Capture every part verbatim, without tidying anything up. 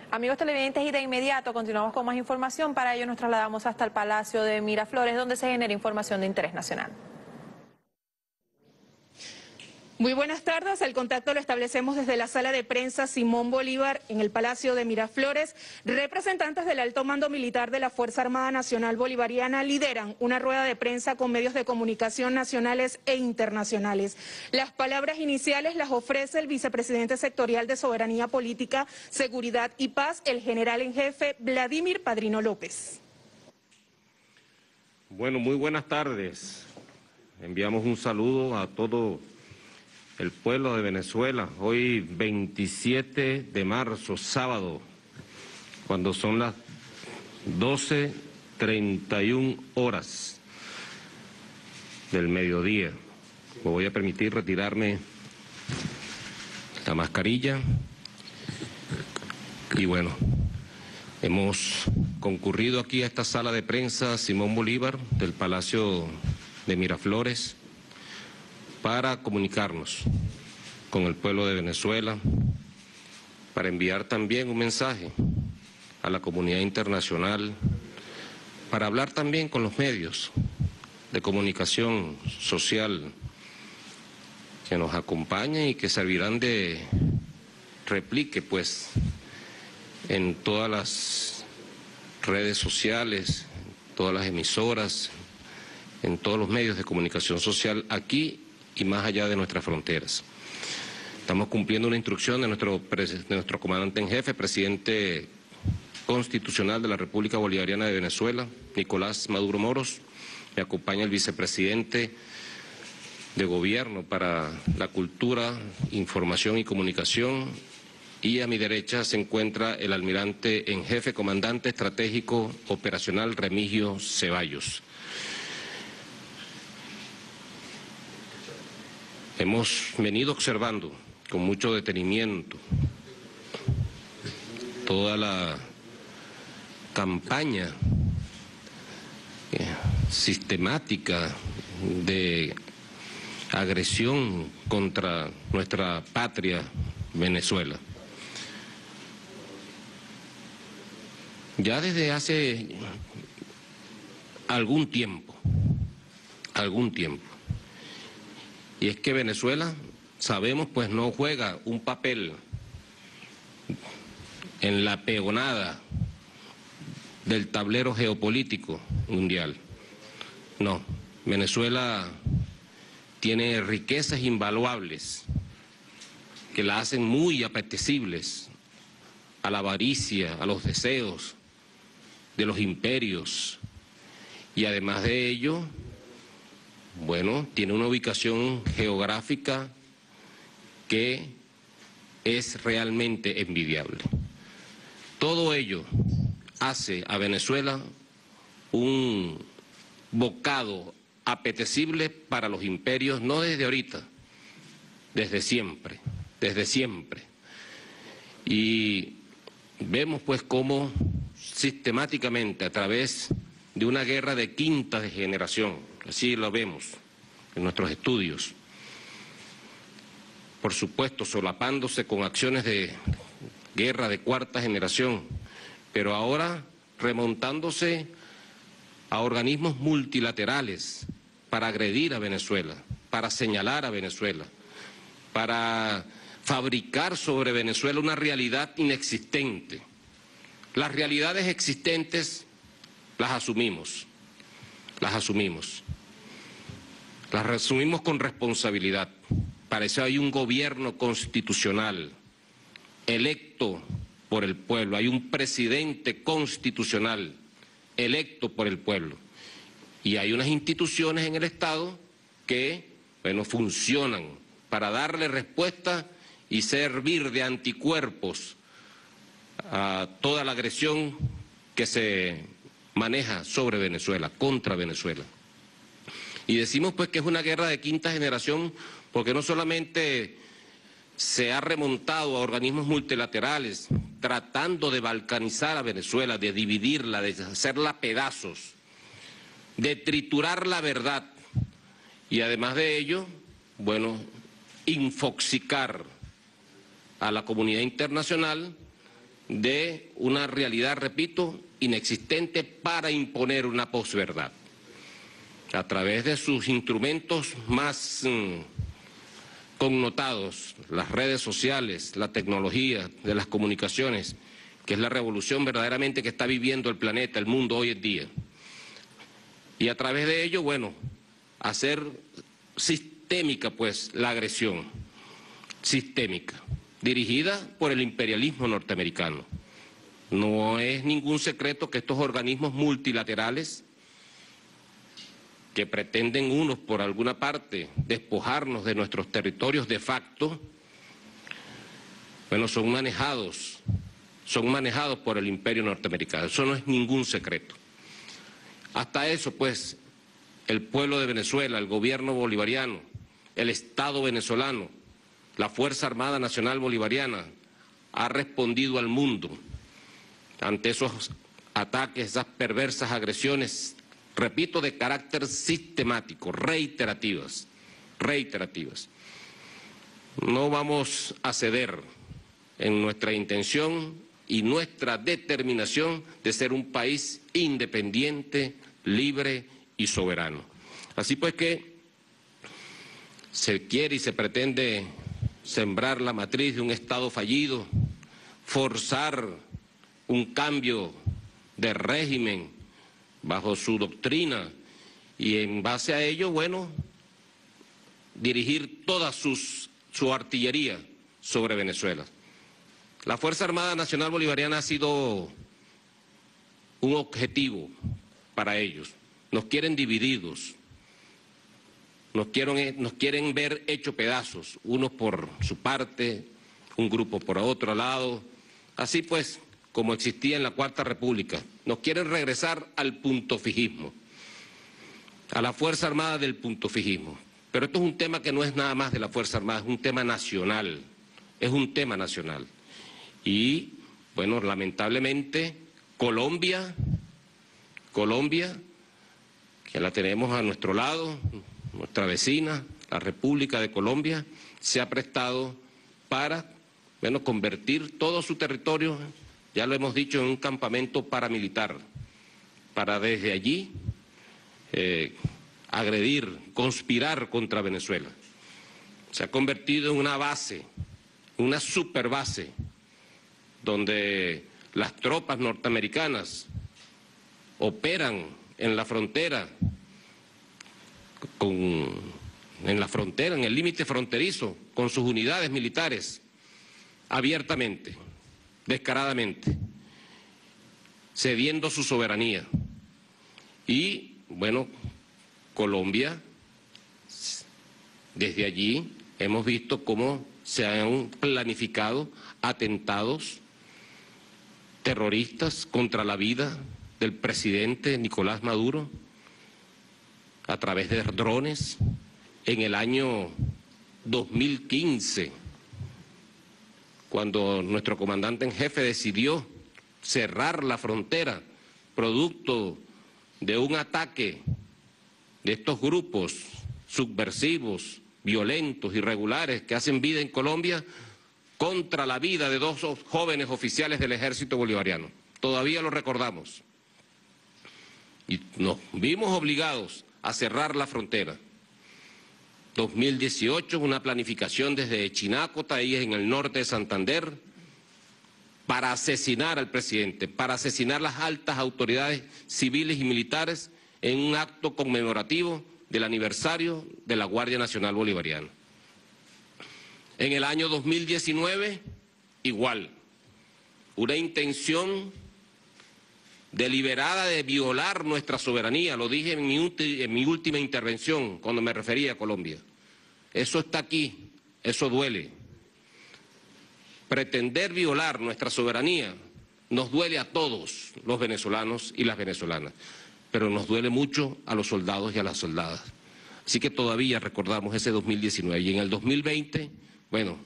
Amigos televidentes, y de inmediato continuamos con más información. Para ello nos trasladamos hasta el Palacio de Miraflores, donde se genera información de interés nacional. Muy buenas tardes, el contacto lo establecemos desde la sala de prensa Simón Bolívar en el Palacio de Miraflores. Representantes del alto mando militar de la Fuerza Armada Nacional Bolivariana lideran una rueda de prensa con medios de comunicación nacionales e internacionales. Las palabras iniciales las ofrece el vicepresidente sectorial de Soberanía Política, Seguridad y Paz, el general en jefe Vladimir Padrino López. Bueno, muy buenas tardes. Enviamos un saludo a todo el pueblo de Venezuela, hoy veintisiete de marzo, sábado, cuando son las doce treinta y una horas del mediodía. Me voy a permitir retirarme la mascarilla y bueno, hemos concurrido aquí a esta sala de prensa Simón Bolívar del Palacio de Miraflores para comunicarnos con el pueblo de Venezuela, para enviar también un mensaje a la comunidad internacional, para hablar también con los medios de comunicación social que nos acompañan y que servirán de replique, pues, en todas las redes sociales, en todas las emisoras, en todos los medios de comunicación social aquí y más allá de nuestras fronteras. Estamos cumpliendo una instrucción de nuestro, de nuestro comandante en jefe, presidente constitucional de la República Bolivariana de Venezuela, Nicolás Maduro Moros. Me acompaña el vicepresidente de Gobierno para la Cultura, Información y Comunicación, y a mi derecha se encuentra el almirante en jefe, comandante estratégico operacional Remigio Ceballos. Hemos venido observando con mucho detenimiento toda la campaña eh, sistemática de agresión contra nuestra patria Venezuela. Ya desde hace algún tiempo, algún tiempo, y es que Venezuela, sabemos, pues no juega un papel en la peonada del tablero geopolítico mundial. No, Venezuela tiene riquezas invaluables que la hacen muy apetecibles a la avaricia, a los deseos de los imperios, y además de ello, bueno, tiene una ubicación geográfica que es realmente envidiable. Todo ello hace a Venezuela un bocado apetecible para los imperios, no desde ahorita, desde siempre, desde siempre. Y vemos pues cómo sistemáticamente a través de una guerra de quinta generación, así lo vemos en nuestros estudios, por supuesto solapándose con acciones de guerra de cuarta generación, pero ahora remontándose a organismos multilaterales para agredir a Venezuela, para señalar a Venezuela, para fabricar sobre Venezuela una realidad inexistente. Las realidades existentes las asumimos, las asumimos. Las asumimos con responsabilidad. Para eso hay un gobierno constitucional electo por el pueblo, hay un presidente constitucional electo por el pueblo y hay unas instituciones en el Estado que, bueno, funcionan para darle respuesta y servir de anticuerpos a toda la agresión que se maneja sobre Venezuela, contra Venezuela. Y decimos pues que es una guerra de quinta generación porque no solamente se ha remontado a organismos multilaterales tratando de balcanizar a Venezuela, de dividirla, de hacerla pedazos, de triturar la verdad y además de ello, bueno, infoxicar a la comunidad internacional de una realidad, repito, inexistente para imponer una posverdad. A través de sus instrumentos más mmm, connotados, las redes sociales, la tecnología de las comunicaciones, que es la revolución verdaderamente que está viviendo el planeta, el mundo hoy en día. Y a través de ello, bueno, hacer sistémica, pues, la agresión, sistémica, dirigida por el imperialismo norteamericano. No es ningún secreto que estos organismos multilaterales, que pretenden unos por alguna parte despojarnos de nuestros territorios de facto, bueno, son manejados, son manejados por el imperio norteamericano. Eso no es ningún secreto. Hasta eso, pues, el pueblo de Venezuela, el gobierno bolivariano, el Estado venezolano, la Fuerza Armada Nacional Bolivariana, ha respondido al mundo ante esos ataques, esas perversas agresiones, repito, de carácter sistemático, reiterativas, reiterativas. No vamos a ceder en nuestra intención y nuestra determinación de ser un país independiente, libre y soberano. Así pues que se quiere y se pretende sembrar la matriz de un Estado fallido, forzar un cambio de régimen bajo su doctrina y en base a ello, bueno, dirigir toda sus, su artillería sobre Venezuela. La Fuerza Armada Nacional Bolivariana ha sido un objetivo para ellos. Nos quieren divididos, nos quieren, nos quieren ver hechos pedazos, unos por su parte, un grupo por otro lado, así pues como existía en la Cuarta República. Nos quieren regresar al puntofijismo, a la Fuerza Armada del puntofijismo. Pero esto es un tema que no es nada más de la Fuerza Armada, es un tema nacional, es un tema nacional. Y, bueno, lamentablemente, Colombia, Colombia, que la tenemos a nuestro lado, nuestra vecina, la República de Colombia, se ha prestado para, bueno, convertir todo su territorio, ya lo hemos dicho, en un campamento paramilitar, para desde allí eh, agredir, conspirar contra Venezuela. Se ha convertido en una base, una superbase, donde las tropas norteamericanas operan en la frontera, con, en la frontera, en el límite fronterizo, con sus unidades militares, abiertamente, descaradamente, cediendo su soberanía. Y, bueno, Colombia, desde allí hemos visto cómo se han planificado atentados terroristas contra la vida del presidente Nicolás Maduro a través de drones. En el año dos mil quince, cuando nuestro comandante en jefe decidió cerrar la frontera producto de un ataque de estos grupos subversivos, violentos, irregulares que hacen vida en Colombia contra la vida de dos jóvenes oficiales del ejército bolivariano. Todavía lo recordamos. Y nos vimos obligados a cerrar la frontera. dos mil dieciocho, una planificación desde Chinácota, ahí en el norte de Santander, para asesinar al presidente, para asesinar las altas autoridades civiles y militares en un acto conmemorativo del aniversario de la Guardia Nacional Bolivariana. En el año dos mil diecinueve, igual, una intención deliberada de violar nuestra soberanía, lo dije en mi, en mi última intervención cuando me refería a Colombia. Eso está aquí, eso duele. Pretender violar nuestra soberanía nos duele a todos los venezolanos y las venezolanas, pero nos duele mucho a los soldados y a las soldadas. Así que todavía recordamos ese dos mil diecinueve y en el dos mil veinte, bueno,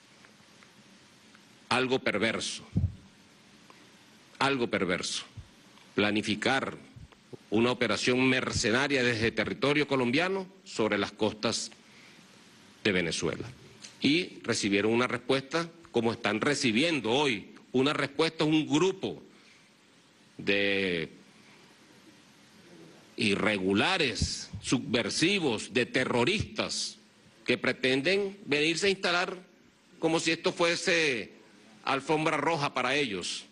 algo perverso, algo perverso. Planificar una operación mercenaria desde territorio colombiano sobre las costas de Venezuela. Y recibieron una respuesta como están recibiendo hoy una respuesta a un grupo de irregulares, subversivos, de terroristas que pretenden venirse a instalar como si esto fuese alfombra roja para ellos.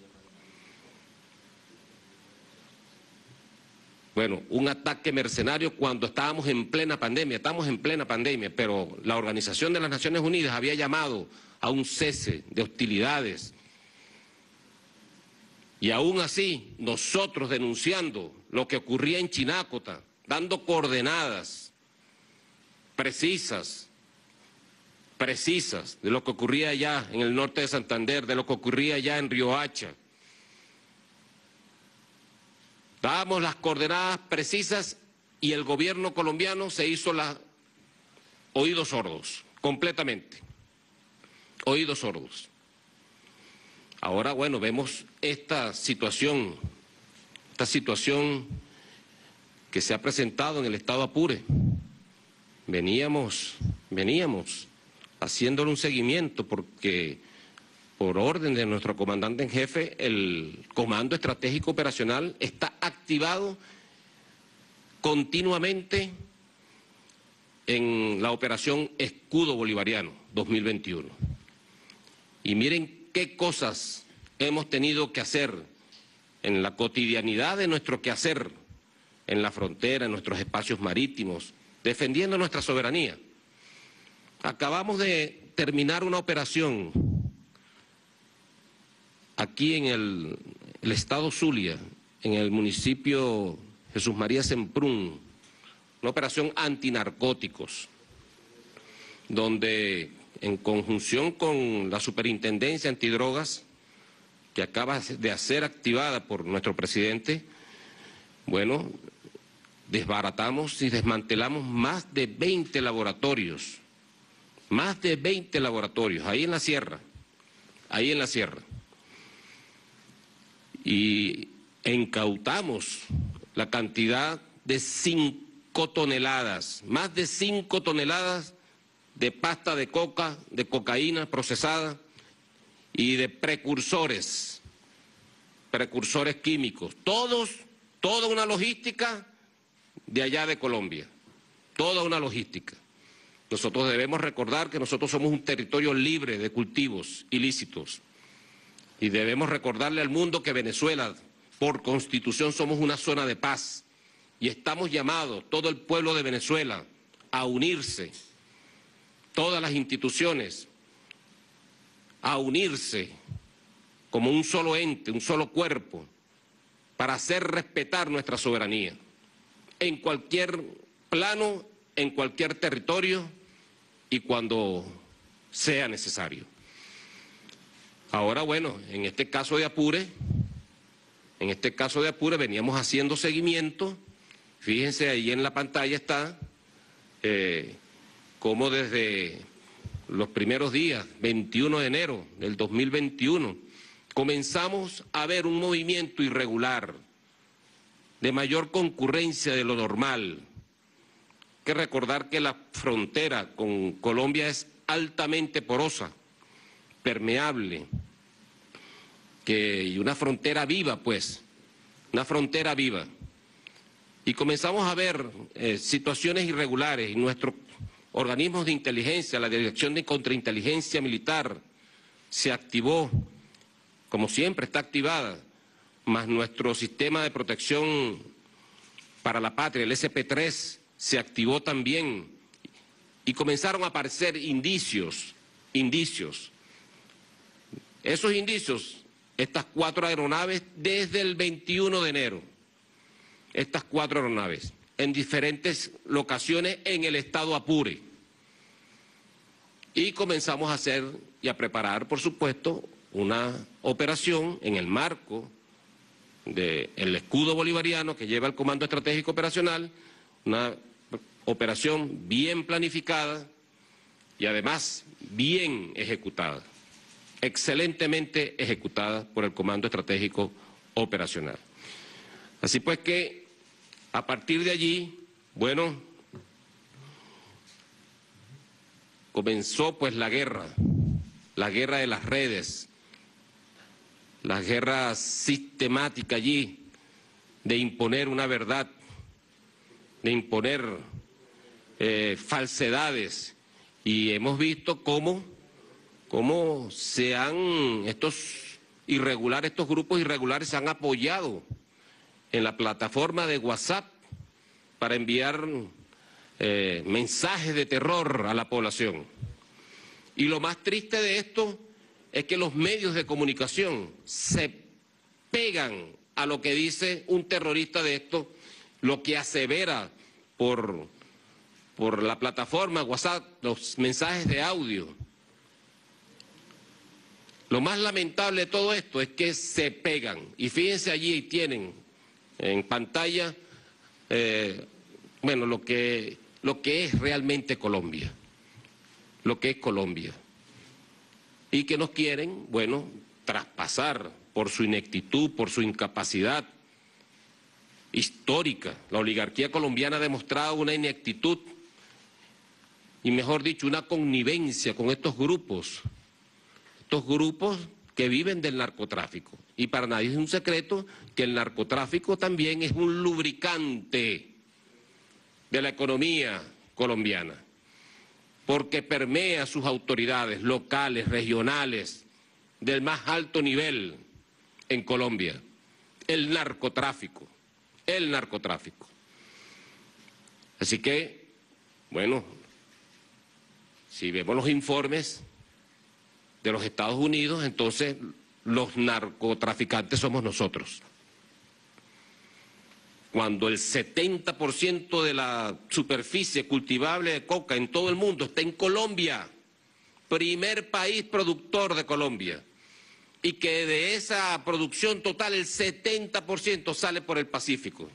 Bueno, un ataque mercenario cuando estábamos en plena pandemia, estamos en plena pandemia, pero la Organización de las Naciones Unidas había llamado a un cese de hostilidades. Y aún así, nosotros denunciando lo que ocurría en Chinácota, dando coordenadas precisas, precisas de lo que ocurría allá en el norte de Santander, de lo que ocurría allá en Riohacha. Dábamos las coordenadas precisas y el gobierno colombiano se hizo los oídos sordos, completamente, oídos sordos. Ahora, bueno, vemos esta situación, esta situación que se ha presentado en el estado Apure. Veníamos, veníamos haciéndole un seguimiento porque por orden de nuestro comandante en jefe, el Comando Estratégico Operacional está activado continuamente en la operación Escudo Bolivariano dos mil veintiuno. Y miren qué cosas hemos tenido que hacer en la cotidianidad de nuestro quehacer, en la frontera, en nuestros espacios marítimos, defendiendo nuestra soberanía. Acabamos de terminar una operación aquí en el, el estado Zulia, en el municipio Jesús María Semprún, una operación antinarcóticos, donde en conjunción con la Superintendencia Antidrogas, que acaba de ser activada por nuestro presidente, bueno, desbaratamos y desmantelamos más de veinte laboratorios, más de veinte laboratorios, ahí en la sierra, ahí en la sierra. Y incautamos la cantidad de cinco toneladas, más de cinco toneladas de pasta de coca, de cocaína procesada y de precursores, precursores químicos, todos, toda una logística de allá de Colombia, toda una logística. Nosotros debemos recordar que nosotros somos un territorio libre de cultivos ilícitos. Y debemos recordarle al mundo que Venezuela, por Constitución, somos una zona de paz. Y estamos llamados, todo el pueblo de Venezuela, a unirse, todas las instituciones, a unirse como un solo ente, un solo cuerpo, para hacer respetar nuestra soberanía. En cualquier plano, en cualquier territorio y cuando sea necesario. Ahora, bueno, en este caso de Apure, en este caso de Apure veníamos haciendo seguimiento, fíjense ahí en la pantalla está, eh, como desde los primeros días, veintiuno de enero del dos mil veintiuno, comenzamos a ver un movimiento irregular, de mayor concurrencia de lo normal. Hay que recordar que la frontera con Colombia es altamente porosa, permeable, que, y una frontera viva, pues, una frontera viva. Y comenzamos a ver eh, situaciones irregulares y nuestros organismos de inteligencia, la Dirección de Contrainteligencia Militar, se activó, como siempre está activada, más nuestro sistema de protección para la patria, el ese pe tres, se activó también y comenzaron a aparecer indicios, indicios. Esos indicios, estas cuatro aeronaves desde el veintiuno de enero, estas cuatro aeronaves, en diferentes locaciones en el estado Apure. Y comenzamos a hacer y a preparar, por supuesto, una operación en el marco del escudo bolivariano que lleva el Comando Estratégico Operacional, una operación bien planificada y además bien ejecutada, excelentemente ejecutada por el Comando Estratégico Operacional. Así pues que a partir de allí, bueno, comenzó pues la guerra, la guerra de las redes, la guerra sistemática allí de imponer una verdad, de imponer eh, falsedades, y hemos visto cómo, cómo se han, estos irregulares, estos grupos irregulares se han apoyado en la plataforma de WhatsApp para enviar eh, mensajes de terror a la población. Y lo más triste de esto es que los medios de comunicación se pegan a lo que dice un terrorista de esto, lo que asevera por, por la plataforma WhatsApp, los mensajes de audio. Lo más lamentable de todo esto es que se pegan. Y fíjense allí, tienen en pantalla, eh, bueno, lo que, lo que es realmente Colombia, lo que es Colombia. Y que nos quieren, bueno, traspasar por su ineptitud, por su incapacidad histórica. La oligarquía colombiana ha demostrado una ineptitud y, mejor dicho, una connivencia con estos grupos, estos grupos que viven del narcotráfico. Y para nadie es un secreto que el narcotráfico también es un lubricante de la economía colombiana, porque permea sus autoridades locales, regionales, del más alto nivel en Colombia. El narcotráfico, el narcotráfico. Así que, bueno, si vemos los informes de los Estados Unidos, entonces los narcotraficantes somos nosotros. Cuando el setenta por ciento de la superficie cultivable de coca en todo el mundo está en Colombia, primer país productor de Colombia, y que de esa producción total el setenta por ciento sale por el Pacífico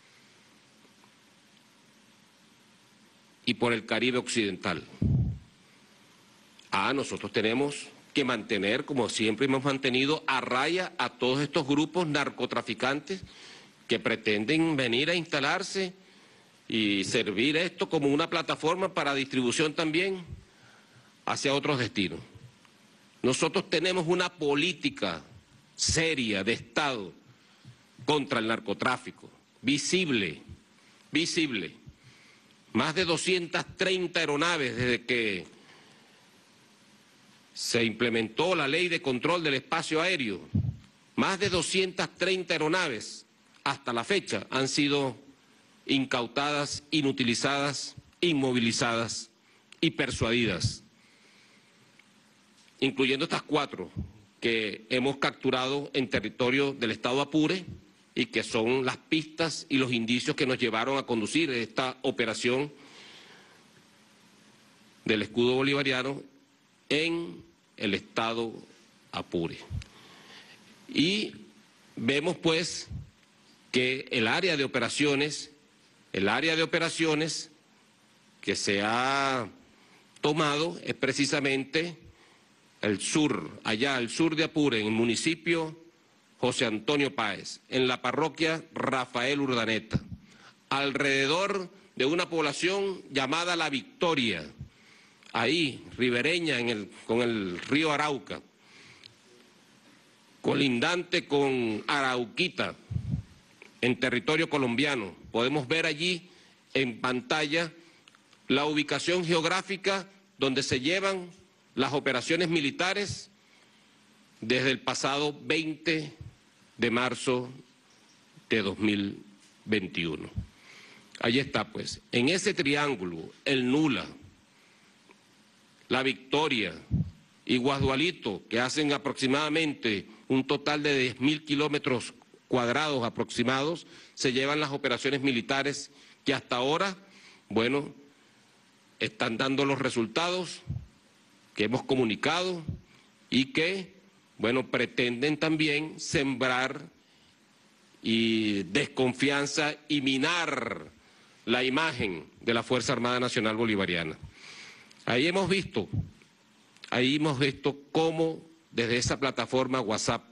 y por el Caribe occidental. Ah, nosotros tenemos que mantener, como siempre hemos mantenido, a raya a todos estos grupos narcotraficantes que pretenden venir a instalarse y servir esto como una plataforma para distribución también hacia otros destinos. Nosotros tenemos una política seria de Estado contra el narcotráfico, visible, visible. Más de doscientas treinta aeronaves desde que se implementó la ley de control del espacio aéreo, más de doscientas treinta aeronaves hasta la fecha han sido incautadas, inutilizadas, inmovilizadas y persuadidas, incluyendo estas cuatro que hemos capturado en territorio del Estado Apure y que son las pistas y los indicios que nos llevaron a conducir esta operación del escudo bolivariano en el Estado Apure. Y vemos pues que el área de operaciones, el área de operaciones que se ha tomado es precisamente el sur, allá al sur de Apure, en el municipio José Antonio Páez, en la parroquia Rafael Urdaneta, alrededor de una población llamada La Victoria, ahí, ribereña en el, con el río Arauca, colindante con Arauquita, en territorio colombiano. Podemos ver allí en pantalla la ubicación geográfica donde se llevan las operaciones militares desde el pasado veinte de marzo de dos mil veintiuno. Allí está pues, en ese triángulo, el Nula, La Victoria y Guasdualito, que hacen aproximadamente un total de diez mil kilómetros cuadrados aproximados, se llevan las operaciones militares que hasta ahora, bueno, están dando los resultados que hemos comunicado y que, bueno, pretenden también sembrar y desconfianza y minar la imagen de la Fuerza Armada Nacional Bolivariana. Ahí hemos visto, ahí hemos visto cómo desde esa plataforma WhatsApp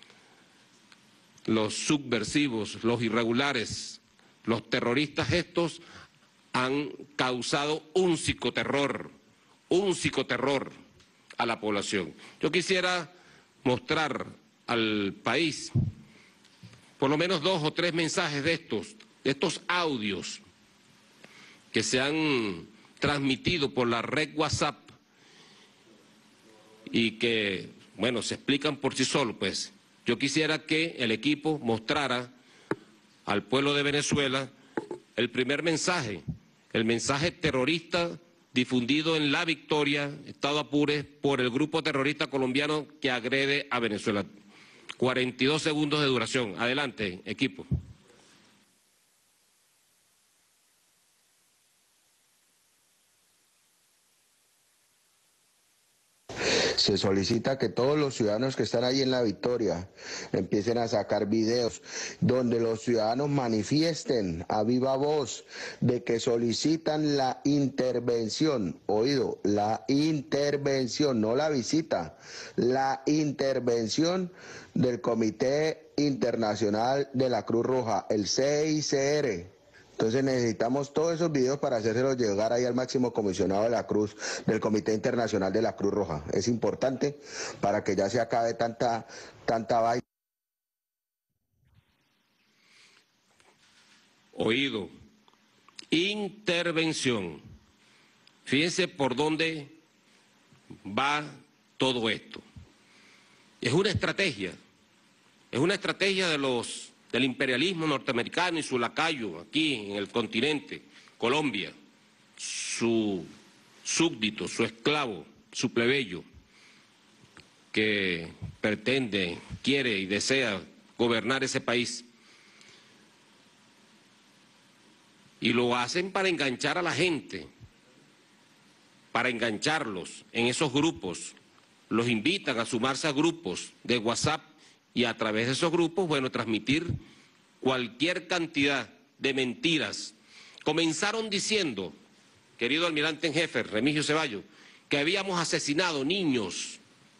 los subversivos, los irregulares, los terroristas estos han causado un psicoterror, un psicoterror a la población. Yo quisiera mostrar al país por lo menos dos o tres mensajes de estos, de estos audios que se han transmitido por la red WhatsApp y que, bueno, se explican por sí solos, pues. Yo quisiera que el equipo mostrara al pueblo de Venezuela el primer mensaje, el mensaje terrorista difundido en La Victoria, Estado Apure, por el grupo terrorista colombiano que agrede a Venezuela. cuarenta y dos segundos de duración. Adelante, equipo. Se solicita que todos los ciudadanos que están ahí en La Victoria empiecen a sacar videos donde los ciudadanos manifiesten a viva voz de que solicitan la intervención, oído, la intervención, no la visita, la intervención del Comité Internacional de la Cruz Roja, el C I C R. Entonces necesitamos todos esos videos para hacérselos llegar ahí al máximo comisionado de la Cruz, del Comité Internacional de la Cruz Roja. Es importante para que ya se acabe tanta, tanta vaina. Oído. Intervención. Fíjense por dónde va todo esto. Es una estrategia. Es una estrategia de los... del imperialismo norteamericano y su lacayo aquí en el continente, Colombia, su súbdito, su esclavo, su plebeyo, que pretende, quiere y desea gobernar ese país. Y lo hacen para enganchar a la gente, para engancharlos en esos grupos. Los invitan a sumarse a grupos de WhatsApp y a través de esos grupos, bueno, transmitir cualquier cantidad de mentiras. Comenzaron diciendo, querido almirante en jefe, Remigio Ceballos, que habíamos asesinado niños,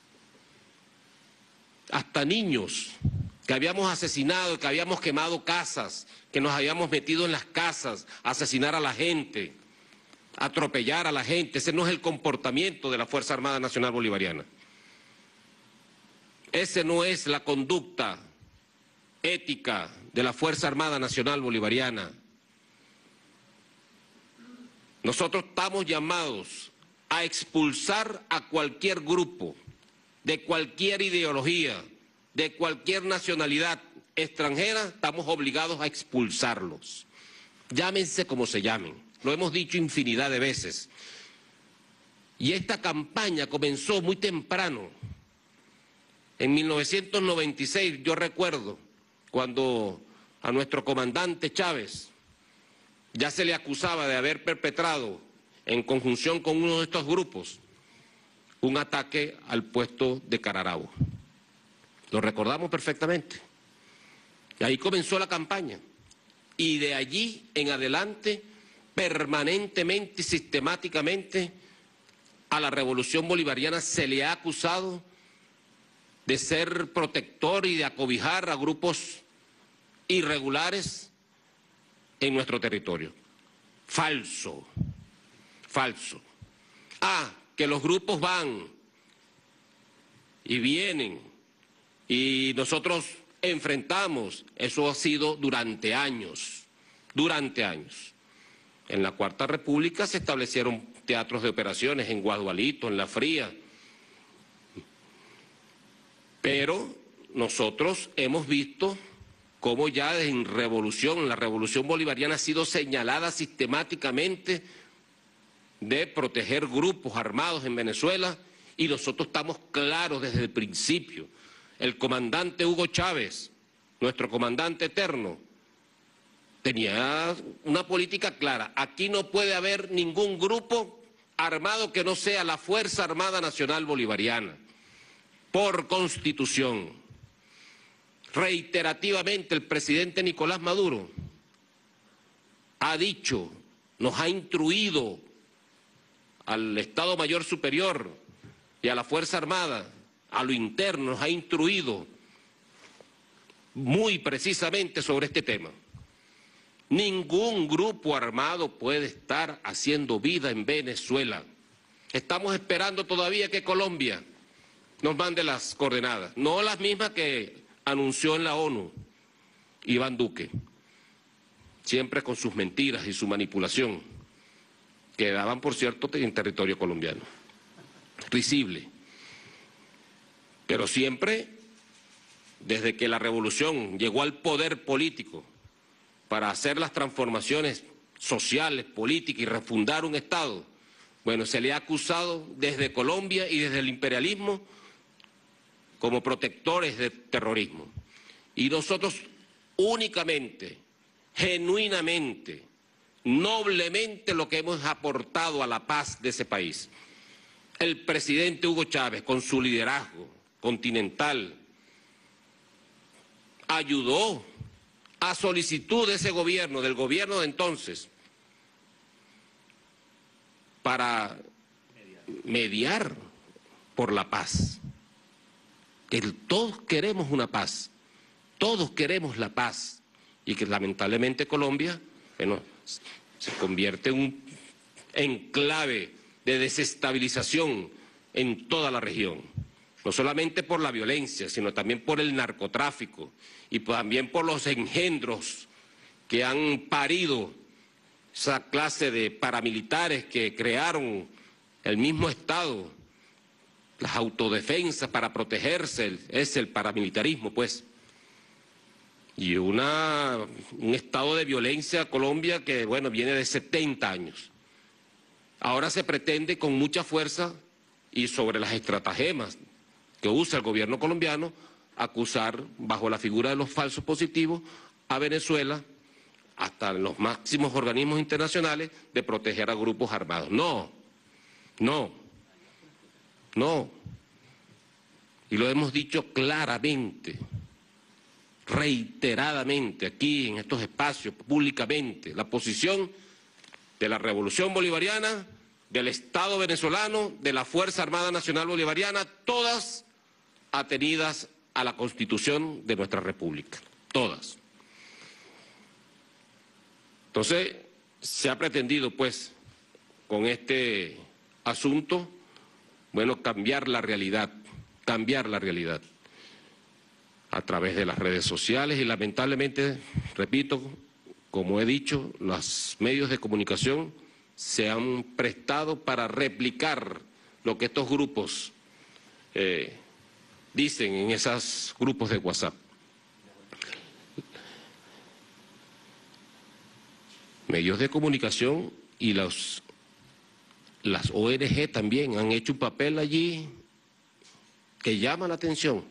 hasta niños, que habíamos asesinado, que habíamos quemado casas, que nos habíamos metido en las casas a asesinar a la gente, a atropellar a la gente. Ese no es el comportamiento de la Fuerza Armada Nacional Bolivariana. Esa no es la conducta ética de la Fuerza Armada Nacional Bolivariana. Nosotros estamos llamados a expulsar a cualquier grupo, de cualquier ideología, de cualquier nacionalidad extranjera, estamos obligados a expulsarlos. Llámense como se llamen, lo hemos dicho infinidad de veces. Y esta campaña comenzó muy temprano. En mil novecientos noventa y seis, yo recuerdo, cuando a nuestro comandante Chávez ya se le acusaba de haber perpetrado, en conjunción con uno de estos grupos, un ataque al puesto de Cararabo. Lo recordamos perfectamente. Y ahí comenzó la campaña. Y de allí en adelante, permanentemente y sistemáticamente, a la revolución bolivariana se le ha acusado de ser protector y de acobijar a grupos irregulares en nuestro territorio. Falso, falso. Ah, que los grupos van y vienen y nosotros enfrentamos, eso ha sido durante años, durante años. En la Cuarta República se establecieron teatros de operaciones en Guadualito, en La Fría, pero nosotros hemos visto cómo ya en revolución, la revolución bolivariana ha sido señalada sistemáticamente de proteger grupos armados en Venezuela y nosotros estamos claros desde el principio. El comandante Hugo Chávez, nuestro comandante eterno, tenía una política clara. Aquí no puede haber ningún grupo armado que no sea la Fuerza Armada Nacional Bolivariana. Por Constitución. Reiterativamente el presidente Nicolás Maduro ha dicho, nos ha instruido al Estado Mayor Superior y a la Fuerza Armada, a lo interno, nos ha instruido muy precisamente sobre este tema. Ningún grupo armado puede estar haciendo vida en Venezuela. Estamos esperando todavía que Colombia nos mande las coordenadas, no las mismas que anunció en la ONU Iván Duque, siempre con sus mentiras y su manipulación, que daban, por cierto, en territorio colombiano. Risible. Pero siempre, desde que la revolución llegó al poder político para hacer las transformaciones sociales, políticas y refundar un Estado, bueno, se le ha acusado desde Colombia y desde el imperialismo como protectores de terrorismo. Y nosotros únicamente, genuinamente, noblemente lo que hemos aportado a la paz de ese país. El presidente Hugo Chávez, con su liderazgo continental, ayudó a solicitud de ese gobierno, del gobierno de entonces, para mediar por la paz. Que todos queremos una paz, todos queremos la paz, y que lamentablemente Colombia, bueno, se convierte en un enclave de desestabilización en toda la región, no solamente por la violencia, sino también por el narcotráfico y también por los engendros que han parido esa clase de paramilitares que crearon el mismo Estado, las autodefensas para protegerse, es el paramilitarismo, pues. Y una, un estado de violencia Colombia que, bueno, viene de setenta años. Ahora se pretende con mucha fuerza y sobre las estratagemas que usa el gobierno colombiano, acusar bajo la figura de los falsos positivos a Venezuela, hasta los máximos organismos internacionales, de proteger a grupos armados. No, no, no. Y lo hemos dicho claramente, reiteradamente, aquí en estos espacios, públicamente, la posición de la Revolución Bolivariana, del Estado venezolano, de la Fuerza Armada Nacional Bolivariana, todas atenidas a la Constitución de nuestra República, todas. Entonces, se ha pretendido, pues, con este asunto, bueno, cambiar la realidad, cambiar la realidad a través de las redes sociales y lamentablemente, repito, como he dicho, los medios de comunicación se han prestado para replicar lo que estos grupos eh, dicen en esos grupos de WhatsApp. Medios de comunicación y los, las O N Ge también han hecho un papel allí que llama la atención.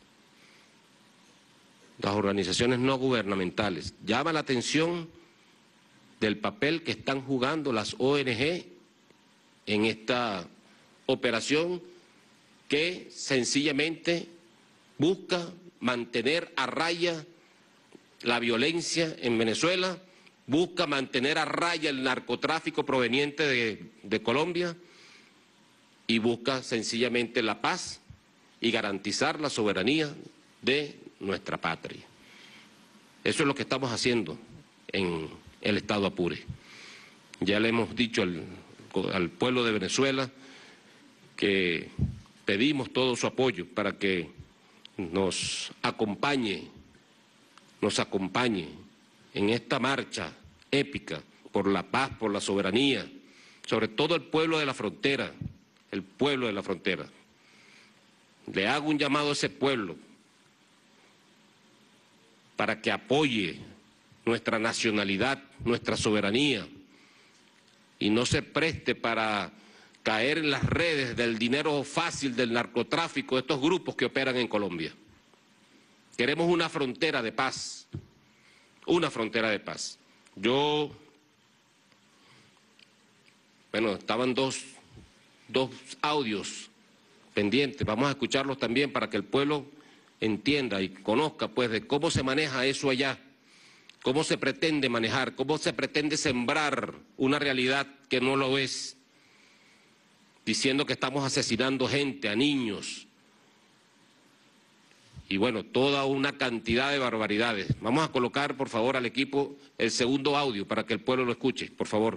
Las organizaciones no gubernamentales, llama la atención del papel que están jugando las O N Ge en esta operación que sencillamente busca mantener a raya la violencia en Venezuela, busca mantener a raya el narcotráfico proveniente de, de Colombia y busca sencillamente la paz y garantizar la soberanía de nuestra patria. Eso es lo que estamos haciendo en el Estado Apure. Ya le hemos dicho al, al pueblo de Venezuela que pedimos todo su apoyo para que nos acompañe, nos acompañe en esta marcha épica por la paz, por la soberanía, sobre todo el pueblo de la frontera, el pueblo de la frontera. Le hago un llamado a ese pueblo para que apoye nuestra nacionalidad, nuestra soberanía, y no se preste para caer en las redes del dinero fácil del narcotráfico de estos grupos que operan en Colombia. Queremos una frontera de paz, una frontera de paz. Yo, bueno, estaban dos, dos audios pendientes, vamos a escucharlos también para que el pueblo entienda y conozca pues de cómo se maneja eso allá, cómo se pretende manejar, cómo se pretende sembrar una realidad que no lo es, diciendo que estamos asesinando gente, a niños, y bueno, toda una cantidad de barbaridades. Vamos a colocar, por favor, al equipo el segundo audio para que el pueblo lo escuche, por favor.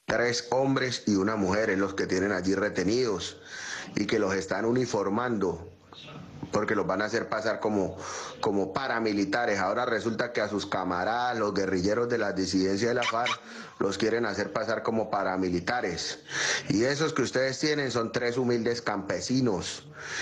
Tres hombres y una mujer en los que tienen allí retenidos y que los están uniformando porque los van a hacer pasar como, como paramilitares. Ahora resulta que a sus camaradas, los guerrilleros de la disidencia de la FARC, los quieren hacer pasar como paramilitares. Y esos que ustedes tienen son tres humildes campesinos.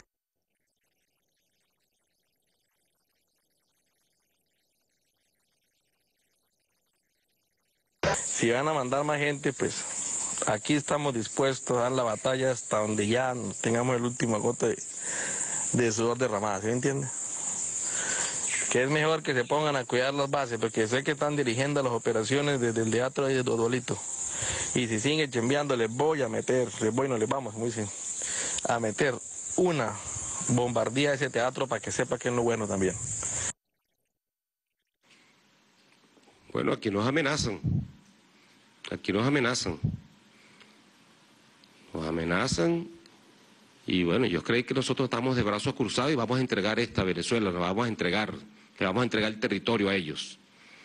Si van a mandar más gente, pues aquí estamos dispuestos a dar la batalla hasta donde ya tengamos el último gota de, de sudor derramado, ¿sí me entiende? Que es mejor que se pongan a cuidar las bases, porque sé que están dirigiendo las operaciones desde el teatro de Dodolito. Y si siguen chambeando, les voy a meter, les voy, no les vamos, muy bien, a meter una bombardía a ese teatro para que sepa que es lo bueno también. Bueno, aquí nos amenazan. Aquí nos amenazan, nos amenazan y bueno, yo creo que nosotros estamos de brazos cruzados y vamos a entregar esta Venezuela, nos vamos a entregar, le vamos a entregar el territorio a ellos.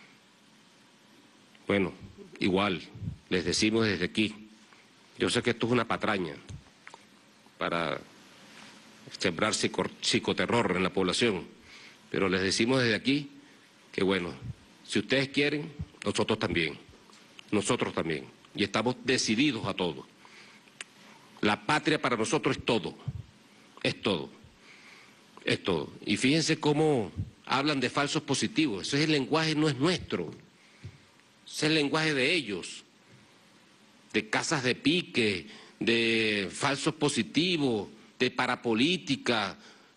Bueno, igual, les decimos desde aquí, yo sé que esto es una patraña para sembrar psico, psicoterror en la población, pero les decimos desde aquí que bueno, si ustedes quieren, nosotros también. Nosotros también, y estamos decididos a todo. La patria para nosotros es todo, es todo, es todo. Y fíjense cómo hablan de falsos positivos, ese es el lenguaje, no es nuestro, ese es el lenguaje de ellos, de casas de pique, de falsos positivos, de parapolítica,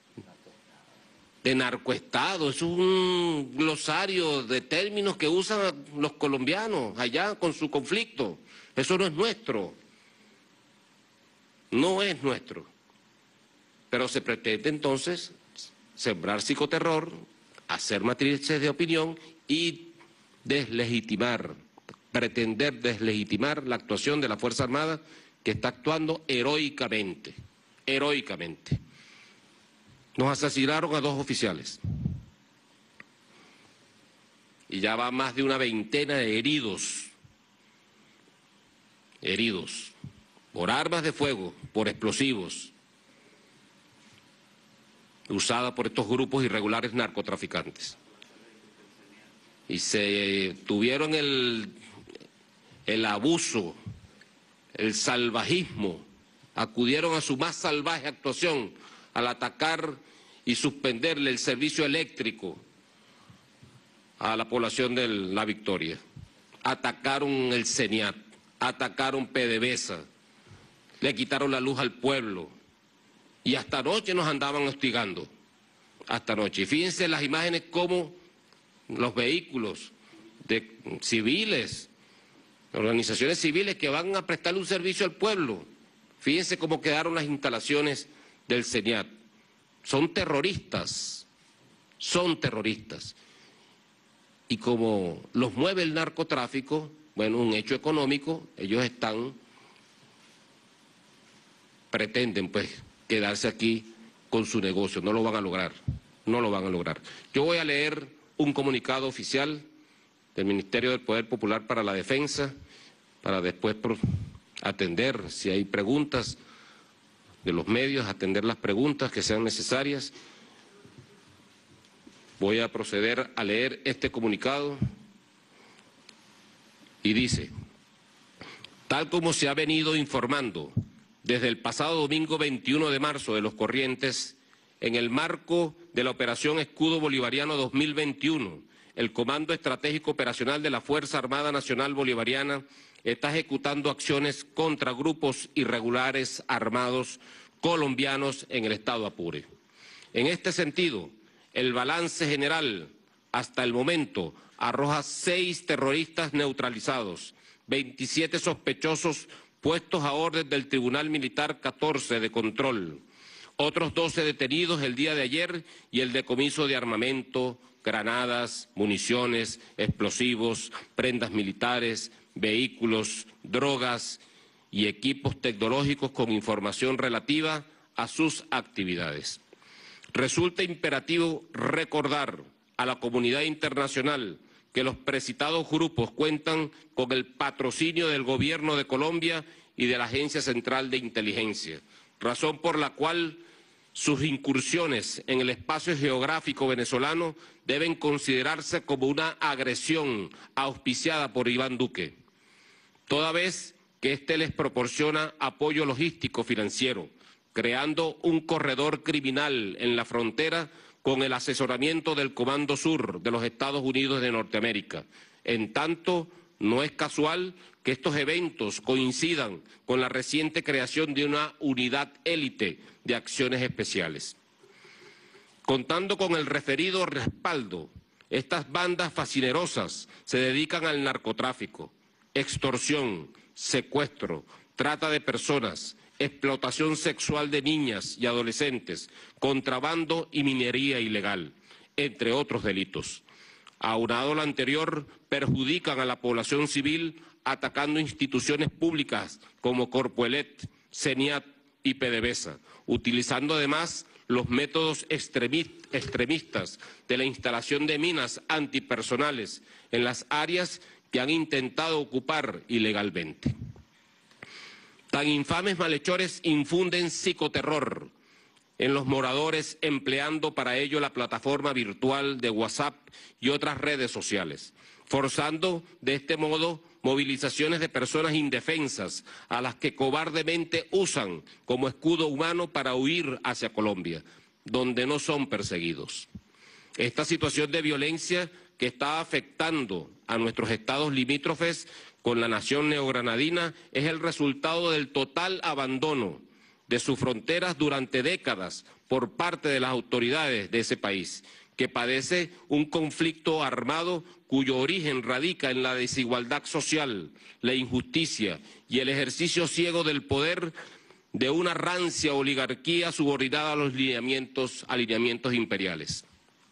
de narcoestado. Es un glosario de términos que usan los colombianos allá con su conflicto. Eso no es nuestro. No es nuestro. Pero se pretende entonces sembrar psicoterror, hacer matrices de opinión y deslegitimar, pretender deslegitimar la actuación de la Fuerza Armada que está actuando heroicamente, heroicamente. Nos asesinaron a dos oficiales y ya va más de una veintena de heridos, heridos por armas de fuego, por explosivos, usadas por estos grupos irregulares narcotraficantes. Y se tuvieron el, el abuso, el salvajismo, acudieron a su más salvaje actuación al atacar y suspenderle el servicio eléctrico a la población de La Victoria. Atacaron el CENIAT, atacaron PDVSA, le quitaron la luz al pueblo y hasta anoche nos andaban hostigando, hasta anoche. Y fíjense las imágenes como los vehículos de civiles, organizaciones civiles que van a prestarle un servicio al pueblo, fíjense cómo quedaron las instalaciones del CENIAT. Son terroristas, son terroristas. Y como los mueve el narcotráfico, bueno, un hecho económico, ellos están, pretenden pues quedarse aquí con su negocio, no lo van a lograr, no lo van a lograr. Yo voy a leer un comunicado oficial del Ministerio del Poder Popular para la Defensa, para después atender si hay preguntas de los medios, atender las preguntas que sean necesarias. Voy a proceder a leer este comunicado y dice: tal como se ha venido informando desde el pasado domingo veintiuno de marzo de los Corrientes, en el marco de la Operación Escudo Bolivariano dos mil veintiuno, el Comando Estratégico Operacional de la Fuerza Armada Nacional Bolivariana está ejecutando acciones contra grupos irregulares armados colombianos en el estado Apure. En este sentido, el balance general hasta el momento arroja seis terroristas neutralizados, veintisiete sospechosos puestos a orden del Tribunal Militar catorce de control, otros doce detenidos el día de ayer y el decomiso de armamento, granadas, municiones, explosivos, prendas militares, vehículos, drogas y equipos tecnológicos con información relativa a sus actividades. Resulta imperativo recordar a la comunidad internacional que los precitados grupos cuentan con el patrocinio del Gobierno de Colombia y de la Agencia Central de Inteligencia, razón por la cual sus incursiones en el espacio geográfico venezolano deben considerarse como una agresión auspiciada por Iván Duque, toda vez que éste les proporciona apoyo logístico financiero, creando un corredor criminal en la frontera con el asesoramiento del Comando Sur de los Estados Unidos de Norteamérica. En tanto, no es casual que estos eventos coincidan con la reciente creación de una unidad élite de acciones especiales. Contando con el referido respaldo, estas bandas fascinerosas se dedican al narcotráfico, extorsión, secuestro, trata de personas, explotación sexual de niñas y adolescentes, contrabando y minería ilegal, entre otros delitos. Aunado a lo anterior, perjudican a la población civil atacando instituciones públicas como Corpoelet, CENIAT y PDVSA, utilizando además los métodos extremistas de la instalación de minas antipersonales en las áreas que han intentado ocupar ilegalmente. Tan infames malhechores infunden psicoterror en los moradores, empleando para ello la plataforma virtual de WhatsApp y otras redes sociales, forzando de este modo movilizaciones de personas indefensas a las que cobardemente usan como escudo humano para huir hacia Colombia, donde no son perseguidos. Esta situación de violencia que está afectando a nuestros estados limítrofes con la nación neogranadina es el resultado del total abandono de sus fronteras durante décadas por parte de las autoridades de ese país, que padece un conflicto armado cuyo origen radica en la desigualdad social, la injusticia y el ejercicio ciego del poder de una rancia oligarquía subordinada a los lineamientos, alineamientos imperiales.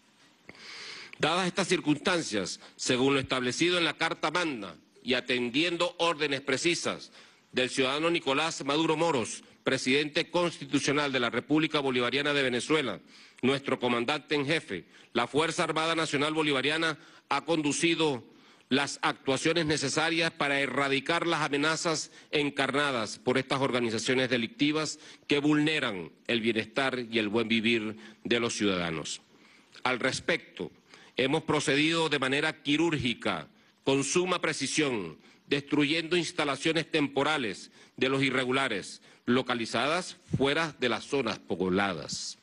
Dadas estas circunstancias, según lo establecido en la Carta Magna y atendiendo órdenes precisas del ciudadano Nicolás Maduro Moros, presidente constitucional de la República Bolivariana de Venezuela, nuestro comandante en jefe, la Fuerza Armada Nacional Bolivariana ha conducido las actuaciones necesarias para erradicar las amenazas encarnadas por estas organizaciones delictivas que vulneran el bienestar y el buen vivir de los ciudadanos. Al respecto, hemos procedido de manera quirúrgica, con suma precisión, destruyendo instalaciones temporales de los irregulares, localizadas fuera de las zonas pobladas.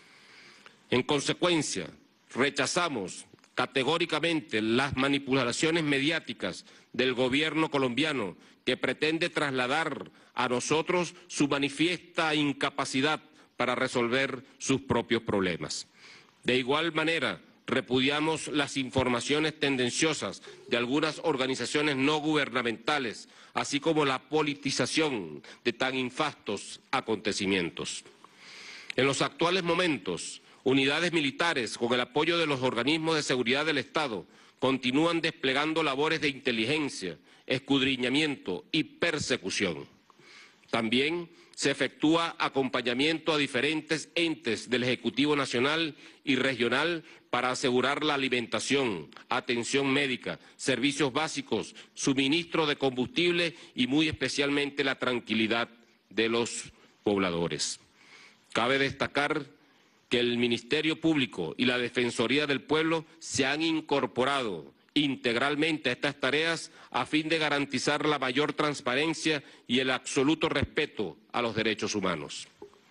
En consecuencia, rechazamos categóricamente las manipulaciones mediáticas del gobierno colombiano que pretende trasladar a nosotros su manifiesta incapacidad para resolver sus propios problemas. De igual manera, repudiamos las informaciones tendenciosas de algunas organizaciones no gubernamentales, así como la politización de tan infastos acontecimientos. En los actuales momentos, unidades militares, con el apoyo de los organismos de seguridad del Estado, continúan desplegando labores de inteligencia, escudriñamiento y persecución. También se efectúa acompañamiento a diferentes entes del Ejecutivo Nacional y Regional para asegurar la alimentación, atención médica, servicios básicos, suministro de combustible y muy especialmente la tranquilidad de los pobladores. Cabe destacar que el Ministerio Público y la Defensoría del Pueblo se han incorporado integralmente a estas tareas a fin de garantizar la mayor transparencia y el absoluto respeto a los derechos humanos.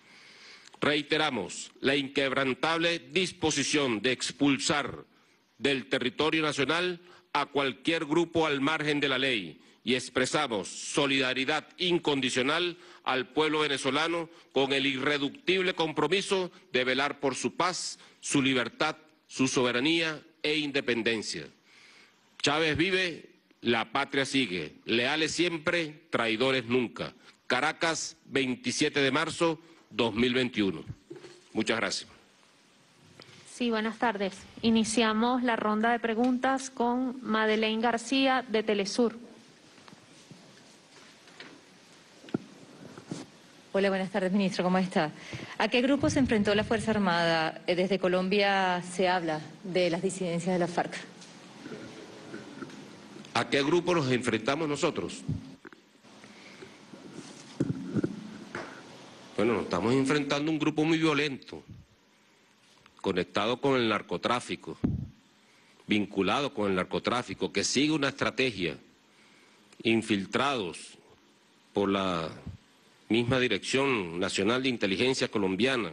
Reiteramos la inquebrantable disposición de expulsar del territorio nacional a cualquier grupo al margen de la ley y expresamos solidaridad incondicional al pueblo venezolano con el irreductible compromiso de velar por su paz, su libertad, su soberanía e independencia. Chávez vive, la patria sigue. Leales siempre, traidores nunca. Caracas, veintisiete de marzo dos mil veintiuno. Muchas gracias. Sí, buenas tardes. Iniciamos la ronda de preguntas con Madeleine García de Telesur. Hola, buenas tardes, ministro. ¿Cómo está? ¿A qué grupo se enfrentó la Fuerza Armada? Desde Colombia se habla de las disidencias de la FARC. ¿A qué grupo nos enfrentamos nosotros? Bueno, nos estamos enfrentando a un grupo muy violento, conectado con el narcotráfico, vinculado con el narcotráfico, que sigue una estrategia, infiltrados por la misma Dirección Nacional de Inteligencia Colombiana.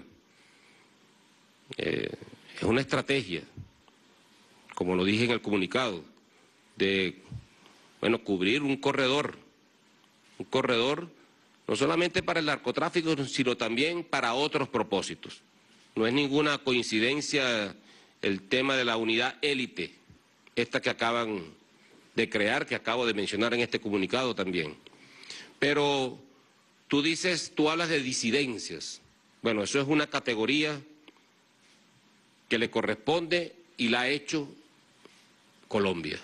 Eh, es una estrategia, como lo dije en el comunicado, de bueno, cubrir un corredor, un corredor no solamente para el narcotráfico, sino también para otros propósitos. No es ninguna coincidencia el tema de la unidad élite, esta que acaban de crear, que acabo de mencionar en este comunicado también. Pero tú dices, tú hablas de disidencias. Bueno, eso es una categoría que le corresponde y la ha hecho Colombia.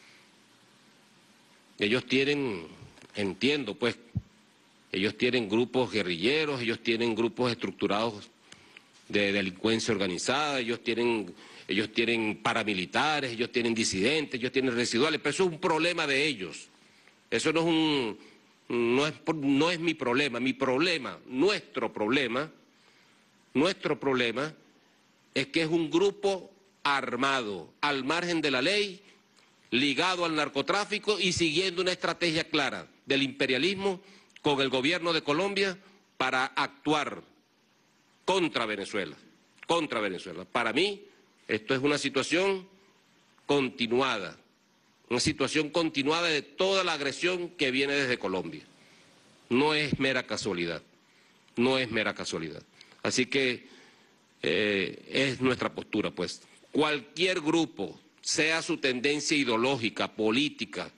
Ellos tienen, entiendo pues, ellos tienen grupos guerrilleros, ellos tienen grupos estructurados de delincuencia organizada, ellos tienen, ellos tienen paramilitares, ellos tienen disidentes, ellos tienen residuales, pero eso es un problema de ellos. Eso no es un, no es, no es mi problema, mi problema, nuestro problema, nuestro problema es que es un grupo armado, al margen de la ley, ligado al narcotráfico y siguiendo una estrategia clara del imperialismo con el gobierno de Colombia para actuar contra Venezuela, contra Venezuela. Para mí, esto es una situación continuada, una situación continuada de toda la agresión que viene desde Colombia. No es mera casualidad, no es mera casualidad. Así que eh, es nuestra postura, pues. Cualquier grupo, sea su tendencia ideológica, política,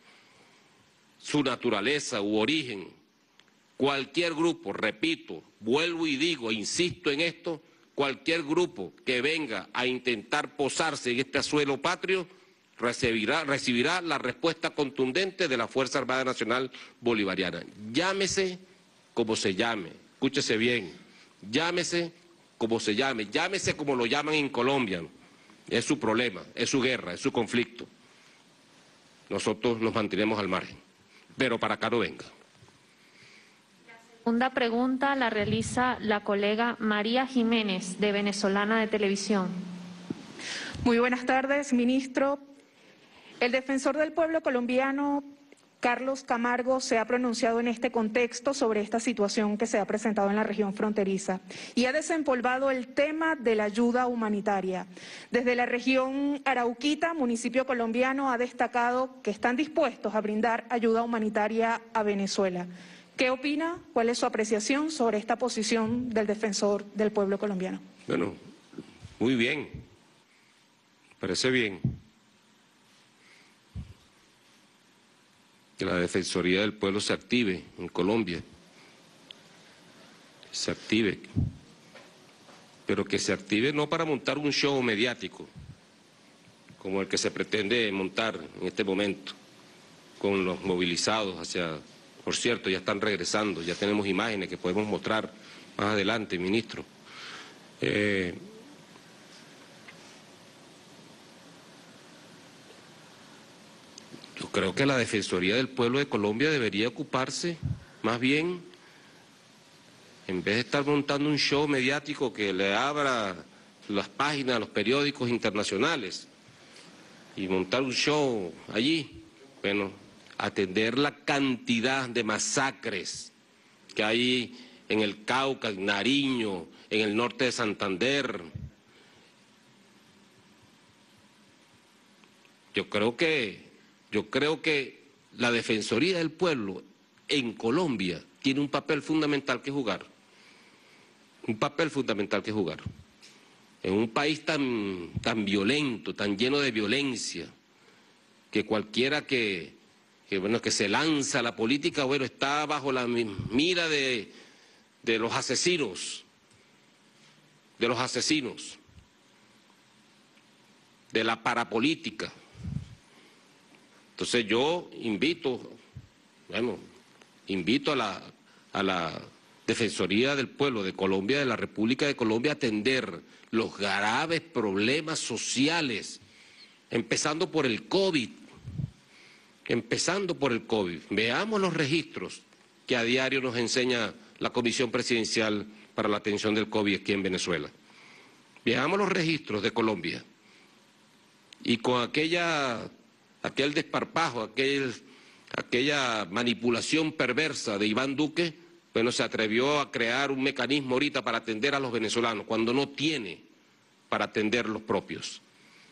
su naturaleza u origen, cualquier grupo, repito, vuelvo y digo, insisto en esto, cualquier grupo que venga a intentar posarse en este suelo patrio, recibirá, recibirá la respuesta contundente de la Fuerza Armada Nacional Bolivariana. Llámese como se llame, escúchese bien, llámese como se llame, llámese como lo llaman en Colombia. Es su problema, es su guerra, es su conflicto. Nosotros nos mantenemos al margen, pero para acá no venga. La segunda pregunta la realiza la colega María Jiménez, de Venezolana de Televisión. Muy buenas tardes, ministro. El defensor del pueblo colombiano, Carlos Camargo, se ha pronunciado en este contexto sobre esta situación que se ha presentado en la región fronteriza y ha desempolvado el tema de la ayuda humanitaria. Desde la región Arauquita, municipio colombiano, ha destacado que están dispuestos a brindar ayuda humanitaria a Venezuela. ¿Qué opina? ¿Cuál es su apreciación sobre esta posición del defensor del pueblo colombiano? Bueno, muy bien, parece bien. Que la Defensoría del Pueblo se active en Colombia, se active, pero que se active no para montar un show mediático, como el que se pretende montar en este momento, con los movilizados hacia, por cierto, ya están regresando, ya tenemos imágenes que podemos mostrar más adelante, ministro. Eh, Yo creo que la Defensoría del Pueblo de Colombia debería ocuparse más bien, en vez de estar montando un show mediático que le abra las páginas a los periódicos internacionales y montar un show allí, bueno, atender la cantidad de masacres que hay en el Cauca, en Nariño, en el norte de Santander. Yo creo que Yo creo que la Defensoría del Pueblo en Colombia tiene un papel fundamental que jugar, un papel fundamental que jugar. En un país tan, tan violento, tan lleno de violencia, que cualquiera que, que, bueno, que se lanza a la política, bueno, está bajo la mira de, de los asesinos, de los asesinos, de la parapolítica. Entonces yo invito, bueno, invito a la, a la Defensoría del Pueblo de Colombia, de la República de Colombia, a atender los graves problemas sociales, empezando por el COVID, empezando por el COVID. Veamos los registros que a diario nos enseña la Comisión Presidencial para la Atención del COVID aquí en Venezuela. Veamos los registros de Colombia. Y con aquella, aquel desparpajo, aquel, aquella manipulación perversa de Iván Duque, bueno, se atrevió a crear un mecanismo ahorita para atender a los venezolanos, cuando no tiene para atender los propios.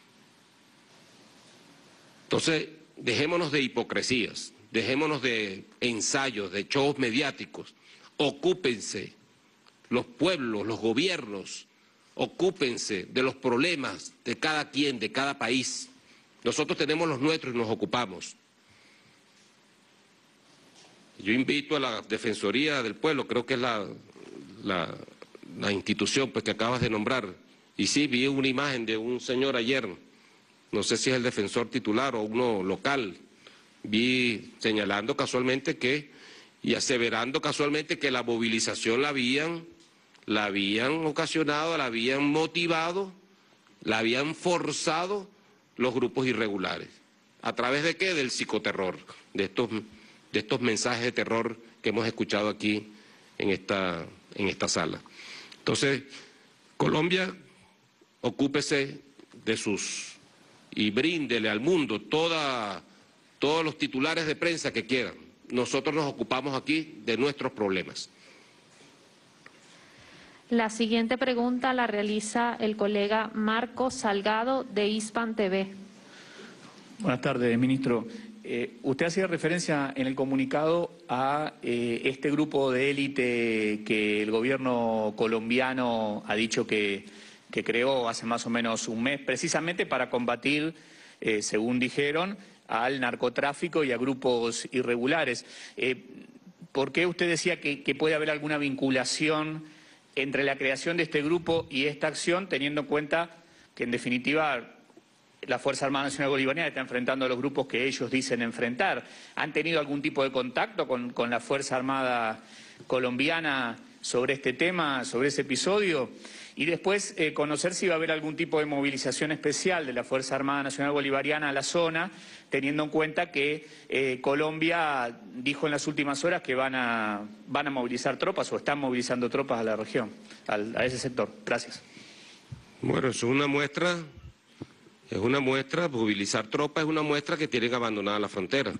Entonces, dejémonos de hipocresías, dejémonos de ensayos, de shows mediáticos. Ocúpense, los pueblos, los gobiernos, ocúpense de los problemas de cada quien, de cada país. Nosotros tenemos los nuestros y nos ocupamos. Yo invito a la Defensoría del Pueblo, creo que es la, la, la institución pues, que acabas de nombrar. Y sí, vi una imagen de un señor ayer, no sé si es el defensor titular o uno local, vi señalando casualmente que, y aseverando casualmente que la movilización la habían, la habían ocasionado, la habían motivado, la habían forzado los grupos irregulares. ¿A través de qué? Del psicoterror, de estos... de estos mensajes de terror que hemos escuchado aquí en esta, en esta sala. Entonces, Colombia, ocúpese de sus y bríndele al mundo toda, todos los titulares de prensa que quieran. Nosotros nos ocupamos aquí de nuestros problemas. La siguiente pregunta la realiza el colega Marco Salgado de Hispan T V. Buenas tardes, ministro. Eh, usted hacía referencia en el comunicado a eh, este grupo de élite que el gobierno colombiano ha dicho que, que creó hace más o menos un mes, precisamente para combatir, eh, según dijeron, al narcotráfico y a grupos irregulares. Eh, ¿Por qué usted decía que, que puede haber alguna vinculación entre la creación de este grupo y esta acción, teniendo en cuenta que, en definitiva, la Fuerza Armada Nacional Bolivariana está enfrentando a los grupos que ellos dicen enfrentar? ¿Han tenido algún tipo de contacto con, con la Fuerza Armada colombiana sobre este tema, sobre ese episodio? Y después eh, conocer si va a haber algún tipo de movilización especial de la Fuerza Armada Nacional Bolivariana a la zona, teniendo en cuenta que eh, Colombia dijo en las últimas horas que van a, van a movilizar tropas o están movilizando tropas a la región, al, a ese sector. Gracias. Bueno, eso es una muestra... Es una muestra, movilizar tropas es una muestra que tienen abandonada la frontera.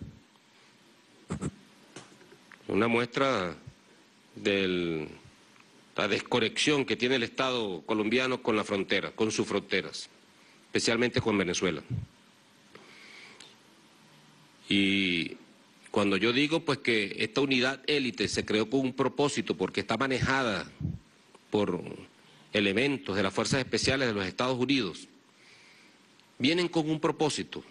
Una muestra de la desconexión que tiene el Estado colombiano con la frontera, con sus fronteras, especialmente con Venezuela. Y cuando yo digo pues que esta unidad élite se creó con un propósito porque está manejada por elementos de las Fuerzas Especiales de los Estados Unidos, vienen con un propósito.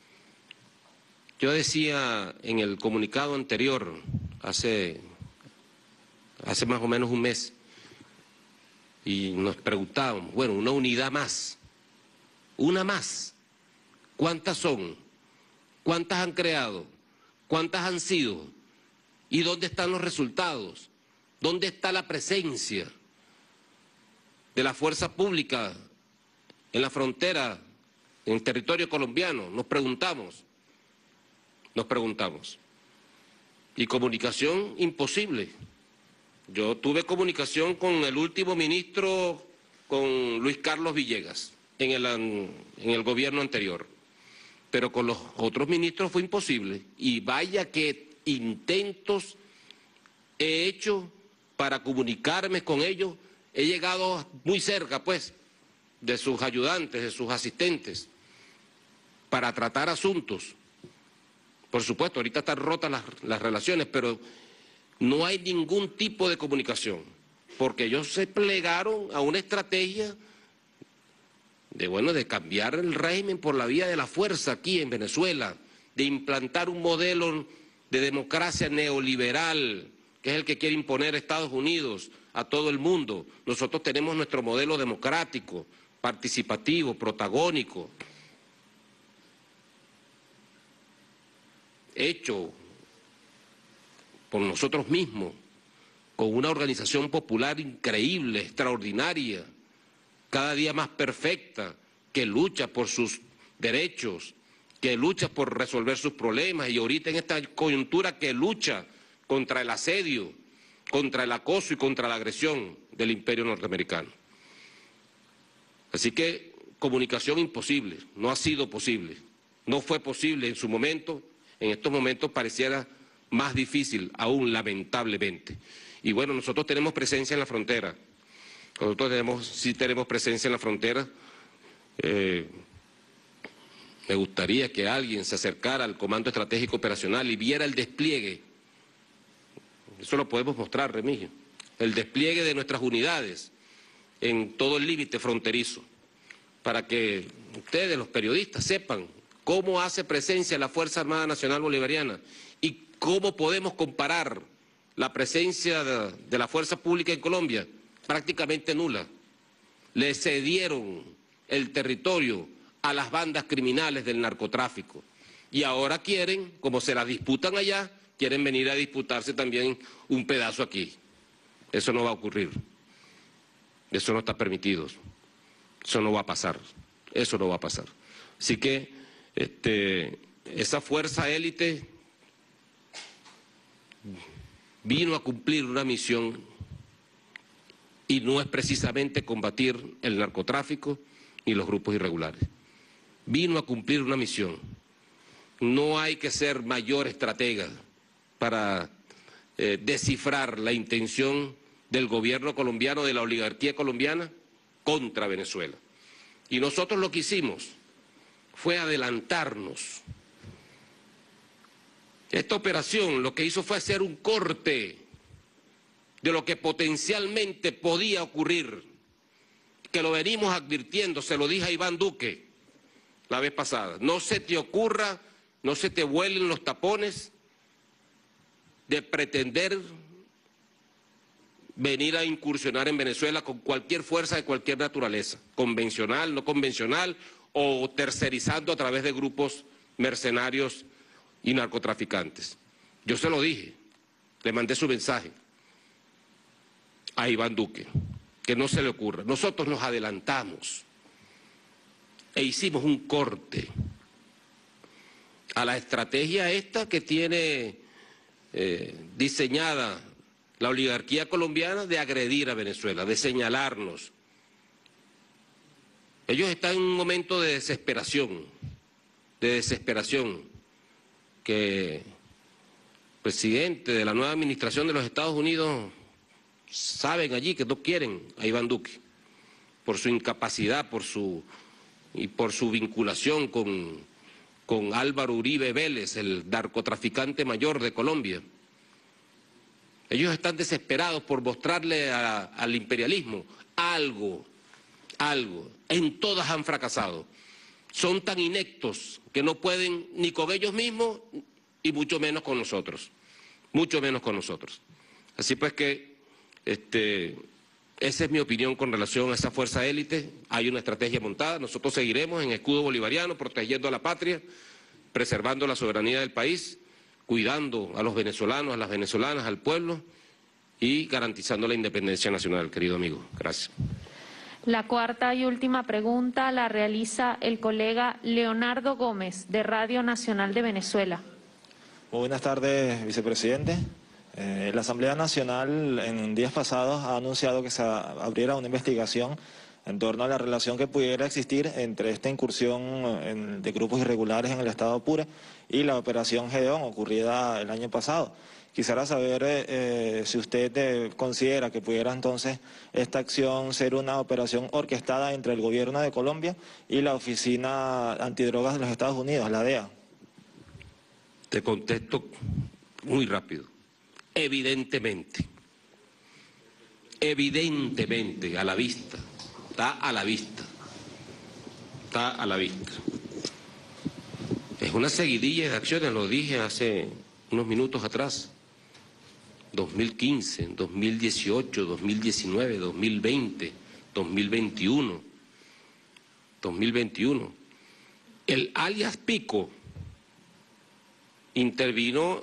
Yo decía en el comunicado anterior, hace, hace más o menos un mes, y nos preguntábamos, bueno, una unidad más, una más, ¿cuántas son? ¿Cuántas han creado? ¿Cuántas han sido? ¿Y dónde están los resultados? ¿Dónde está la presencia de la fuerza pública en la frontera, en el territorio colombiano? Nos preguntamos, nos preguntamos. Y comunicación imposible. Yo tuve comunicación con el último ministro, con Luis Carlos Villegas, en el, en el gobierno anterior. Pero con los otros ministros fue imposible. Y vaya que intentos he hecho para comunicarme con ellos. He llegado muy cerca, pues, de sus ayudantes, de sus asistentes, para tratar asuntos. Por supuesto, ahorita están rotas las, las relaciones, pero no hay ningún tipo de comunicación, porque ellos se plegaron a una estrategia de, bueno, de cambiar el régimen por la vía de la fuerza aquí en Venezuela, de implantar un modelo de democracia neoliberal, que es el que quiere imponer Estados Unidos a todo el mundo. Nosotros tenemos nuestro modelo democrático, participativo, protagónico, hecho por nosotros mismos, con una organización popular increíble, extraordinaria, cada día más perfecta, que lucha por sus derechos, que lucha por resolver sus problemas, y ahorita en esta coyuntura que lucha contra el asedio, contra el acoso y contra la agresión del imperio norteamericano. Así que comunicación imposible, no ha sido posible, no fue posible en su momento, en estos momentos pareciera más difícil aún, lamentablemente. Y bueno, nosotros tenemos presencia en la frontera, nosotros tenemos, sí tenemos presencia en la frontera. Eh, me gustaría que alguien se acercara al Comando Estratégico Operacional y viera el despliegue, eso lo podemos mostrar, Remigio, el despliegue de nuestras unidades en todo el límite fronterizo, para que ustedes, los periodistas, sepan cómo hace presencia la Fuerza Armada Nacional Bolivariana y cómo podemos comparar la presencia de, de la fuerza pública en Colombia, prácticamente nula. Le cedieron el territorio a las bandas criminales del narcotráfico y ahora quieren, como se la disputan allá, quieren venir a disputarse también un pedazo aquí. Eso no va a ocurrir. Eso no está permitido. Eso no va a pasar. Eso no va a pasar. Así que este, esa fuerza élite vino a cumplir una misión y no es precisamente combatir el narcotráfico ni los grupos irregulares. Vino a cumplir una misión. No hay que ser mayor estratega para eh, descifrar la intención del gobierno colombiano, de la oligarquía colombiana, contra Venezuela. Y nosotros lo que hicimos fue adelantarnos. Esta operación lo que hizo fue hacer un corte de lo que potencialmente podía ocurrir, que lo venimos advirtiendo, se lo dije a Iván Duque la vez pasada. No se te ocurra, no se te vuelen los tapones de pretender venir a incursionar en Venezuela con cualquier fuerza de cualquier naturaleza, convencional, no convencional, o tercerizando a través de grupos mercenarios y narcotraficantes. Yo se lo dije, le mandé su mensaje a Iván Duque, que no se le ocurra. Nosotros nos adelantamos e hicimos un corte a la estrategia esta que tiene eh, diseñada la oligarquía colombiana de agredir a Venezuela, de señalarnos. Ellos están en un momento de desesperación, de desesperación, que el presidente de la nueva administración de los Estados Unidos saben allí que no quieren a Iván Duque, por su incapacidad, por su, y por su vinculación con, con Álvaro Uribe Vélez, el narcotraficante mayor de Colombia. Ellos están desesperados por mostrarle a, al imperialismo algo, algo. En todas han fracasado. Son tan ineptos que no pueden ni con ellos mismos y mucho menos con nosotros. Mucho menos con nosotros. Así pues que este, esa es mi opinión con relación a esa fuerza élite. Hay una estrategia montada. Nosotros seguiremos en escudo bolivariano, protegiendo a la patria, preservando la soberanía del país, cuidando a los venezolanos, a las venezolanas, al pueblo y garantizando la independencia nacional, querido amigo. Gracias. La cuarta y última pregunta la realiza el colega Leonardo Gómez, de Radio Nacional de Venezuela. Muy buenas tardes, vicepresidente. Eh, la Asamblea Nacional en días pasados ha anunciado que se abriera una investigación en torno a la relación que pudiera existir entre esta incursión en, de grupos irregulares en el estado Apure y la operación Gedeón ocurrida el año pasado. Quisiera saber eh, si usted eh, considera que pudiera entonces esta acción ser una operación orquestada entre el gobierno de Colombia y la Oficina Antidrogas de los Estados Unidos, la D E A. Te contesto muy rápido. Evidentemente, evidentemente, a la vista, está a la vista, está a la vista. Es una seguidilla de acciones, lo dije hace unos minutos atrás. dos mil quince, dos mil dieciocho, dos mil diecinueve, dos mil veinte, dos mil veintiuno, dos mil veintiuno. El alias Pico intervino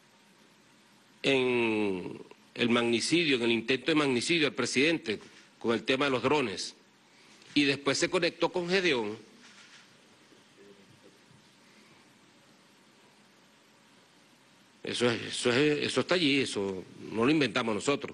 en el magnicidio, en el intento de magnicidio al presidente con el tema de los drones y después se conectó con Gedeón Eso, es, eso, es, eso está allí, eso no lo inventamos nosotros.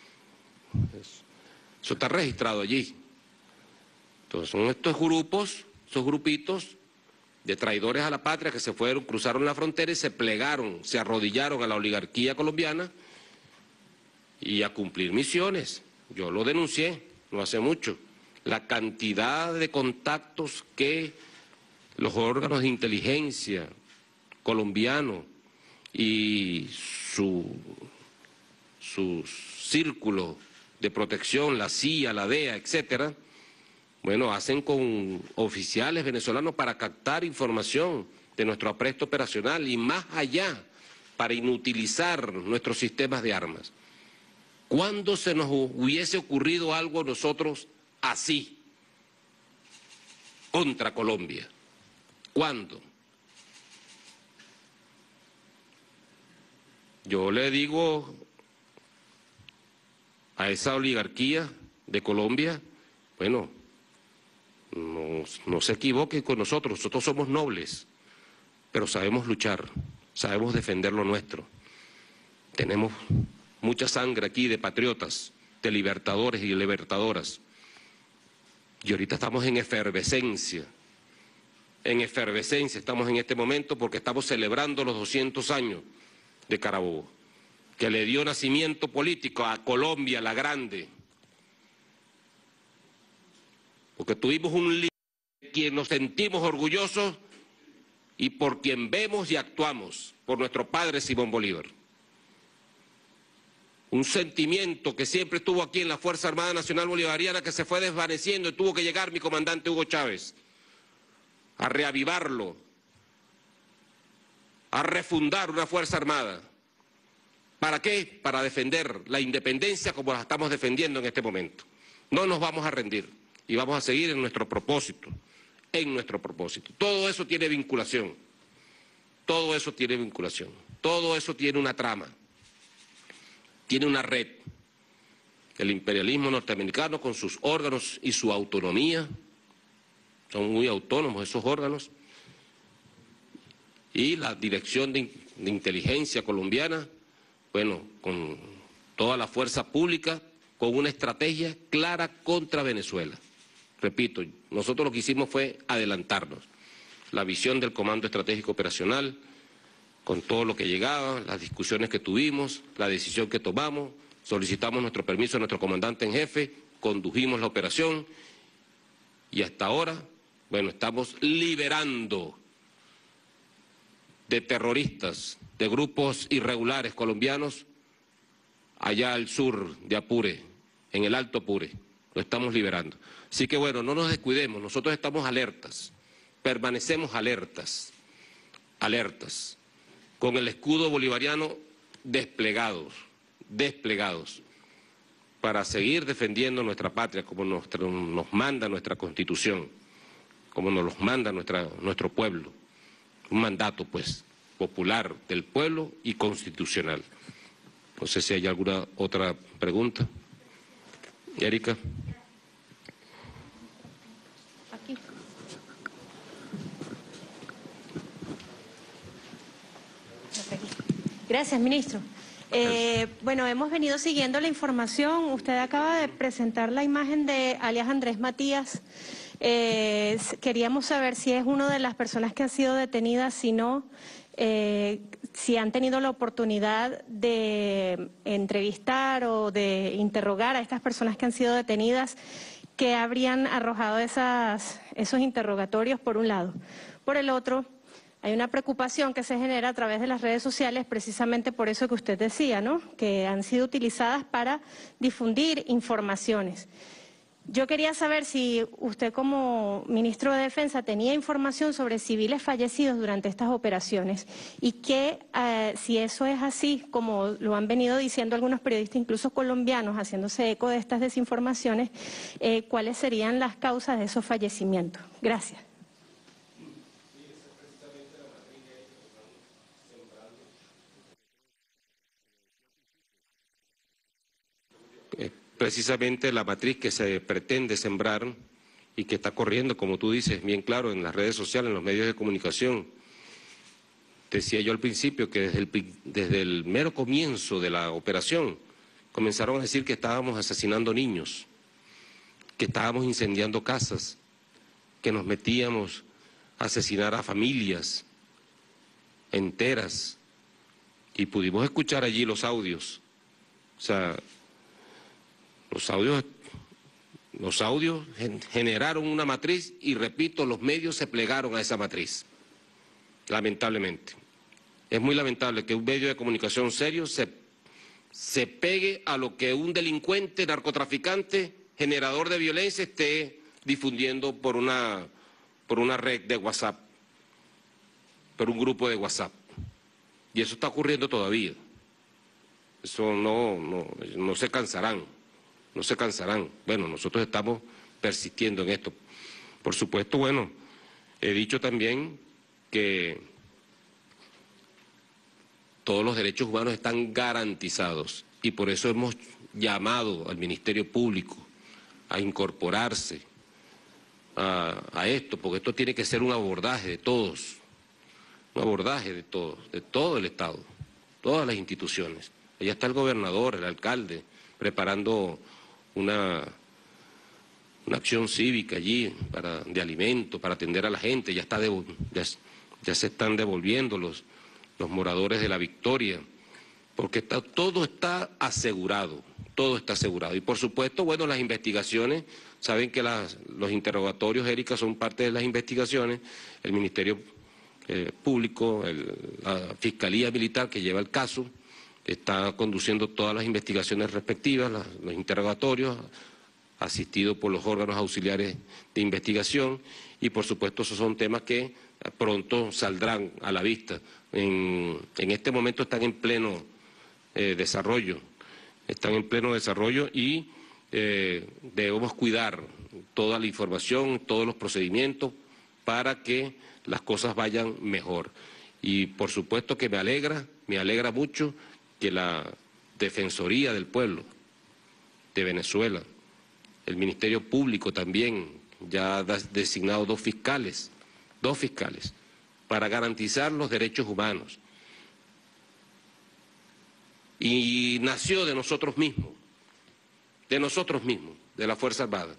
Eso está registrado allí. Entonces son estos grupos, esos grupitos de traidores a la patria que se fueron, cruzaron la frontera y se plegaron, se arrodillaron a la oligarquía colombiana y a cumplir misiones. Yo lo denuncié no hace mucho. La cantidad de contactos que los órganos de inteligencia colombianos y su, su círculo de protección, la C I A, la D E A, etcétera, bueno, hacen con oficiales venezolanos para captar información de nuestro apresto operacional y más allá, para inutilizar nuestros sistemas de armas. ¿Cuándo se nos hubiese ocurrido algo a nosotros así contra Colombia? ¿Cuándo? Yo le digo a esa oligarquía de Colombia, bueno, no, no se equivoquen con nosotros, nosotros somos nobles, pero sabemos luchar, sabemos defender lo nuestro. Tenemos mucha sangre aquí de patriotas, de libertadores y libertadoras. Y ahorita estamos en efervescencia, en efervescencia estamos en este momento porque estamos celebrando los doscientos años de Carabobo, que le dio nacimiento político a Colombia la Grande. Porque tuvimos un líder de quien nos sentimos orgullosos y por quien vemos y actuamos, por nuestro padre Simón Bolívar. Un sentimiento que siempre estuvo aquí en la Fuerza Armada Nacional Bolivariana, que se fue desvaneciendo y tuvo que llegar mi comandante Hugo Chávez a reavivarlo, a refundar una Fuerza Armada. ¿Para qué? Para defender la independencia como la estamos defendiendo en este momento. No nos vamos a rendir y vamos a seguir en nuestro propósito, en nuestro propósito. Todo eso tiene vinculación, todo eso tiene vinculación, todo eso tiene una trama. Tiene una red, el imperialismo norteamericano con sus órganos y su autonomía, son muy autónomos esos órganos, y la dirección de, de inteligencia colombiana, bueno, con toda la fuerza pública, con una estrategia clara contra Venezuela. Repito, nosotros lo que hicimos fue adelantarnos, la visión del Comando Estratégico Operacional, con todo lo que llegaba, las discusiones que tuvimos, la decisión que tomamos, solicitamos nuestro permiso a nuestro comandante en jefe, condujimos la operación y hasta ahora, bueno, estamos liberando de terroristas, de grupos irregulares colombianos allá al sur de Apure, en el Alto Apure, lo estamos liberando. Así que bueno, no nos descuidemos, nosotros estamos alertas, permanecemos alertas, alertas. Con el escudo bolivariano desplegados, desplegados, para seguir defendiendo nuestra patria como nuestro, nos manda nuestra Constitución, como nos los manda nuestra, nuestro pueblo. Un mandato, pues, popular del pueblo y constitucional. No sé si hay alguna otra pregunta. Erika. Aquí. Gracias, ministro. Eh, bueno, hemos venido siguiendo la información. Usted acaba de presentar la imagen de alias Andrés Matías. Eh, queríamos saber si es una de las personas que han sido detenidas, si no, eh, si han tenido la oportunidad de entrevistar o de interrogar a estas personas que han sido detenidas, que habrían arrojado esas, esos interrogatorios, por un lado. Por el otro, hay una preocupación que se genera a través de las redes sociales, precisamente por eso que usted decía, ¿no?, que han sido utilizadas para difundir informaciones. Yo quería saber si usted como ministro de Defensa tenía información sobre civiles fallecidos durante estas operaciones y que, eh, si eso es así, como lo han venido diciendo algunos periodistas, incluso colombianos, haciéndose eco de estas desinformaciones, eh, ¿cuáles serían las causas de esos fallecimientos? Gracias. Precisamente la matriz que se pretende sembrar y que está corriendo, como tú dices, bien claro, en las redes sociales, en los medios de comunicación, Decía yo al principio que desde el, desde el mero comienzo de la operación comenzaron a decir que estábamos asesinando niños, que estábamos incendiando casas, que nos metíamos a asesinar a familias enteras. Y pudimos escuchar allí los audios. O sea, los audios, los audios generaron una matriz y, repito, los medios se plegaron a esa matriz, lamentablemente. Es muy lamentable que un medio de comunicación serio se, se pegue a lo que un delincuente, narcotraficante, generador de violencia esté difundiendo por una, por una red de WhatsApp, por un grupo de WhatsApp. Y eso está ocurriendo todavía. Eso no, no, no se cansarán, no se cansarán. Bueno, nosotros estamos persistiendo en esto. Por supuesto, bueno, he dicho también que todos los derechos humanos están garantizados y por eso hemos llamado al Ministerio Público a incorporarse a, a esto, porque esto tiene que ser un abordaje de todos. Un abordaje de todos, de todo el Estado, todas las instituciones. Allá está el gobernador, el alcalde, preparando una, una acción cívica allí para, de alimento, para atender a la gente. Ya, está de, ya, ya se están devolviendo los, los moradores de La Victoria, porque está, todo está asegurado, todo está asegurado. Y por supuesto, bueno, las investigaciones, saben que las, los interrogatorios, Erika, son parte de las investigaciones, el Ministerio Eh, público, el, la Fiscalía Militar que lleva el caso, está conduciendo todas las investigaciones respectivas, las, los interrogatorios, asistido por los órganos auxiliares de investigación y por supuesto esos son temas que pronto saldrán a la vista. En, en este momento están en pleno eh, desarrollo, están en pleno desarrollo y eh, debemos cuidar toda la información, todos los procedimientos para que las cosas vayan mejor. Y por supuesto que me alegra, me alegra mucho que la Defensoría del Pueblo de Venezuela, el Ministerio Público también, ya ha designado dos fiscales, dos fiscales, para garantizar los derechos humanos. Y nació de nosotros mismos, de nosotros mismos, de la Fuerza Armada.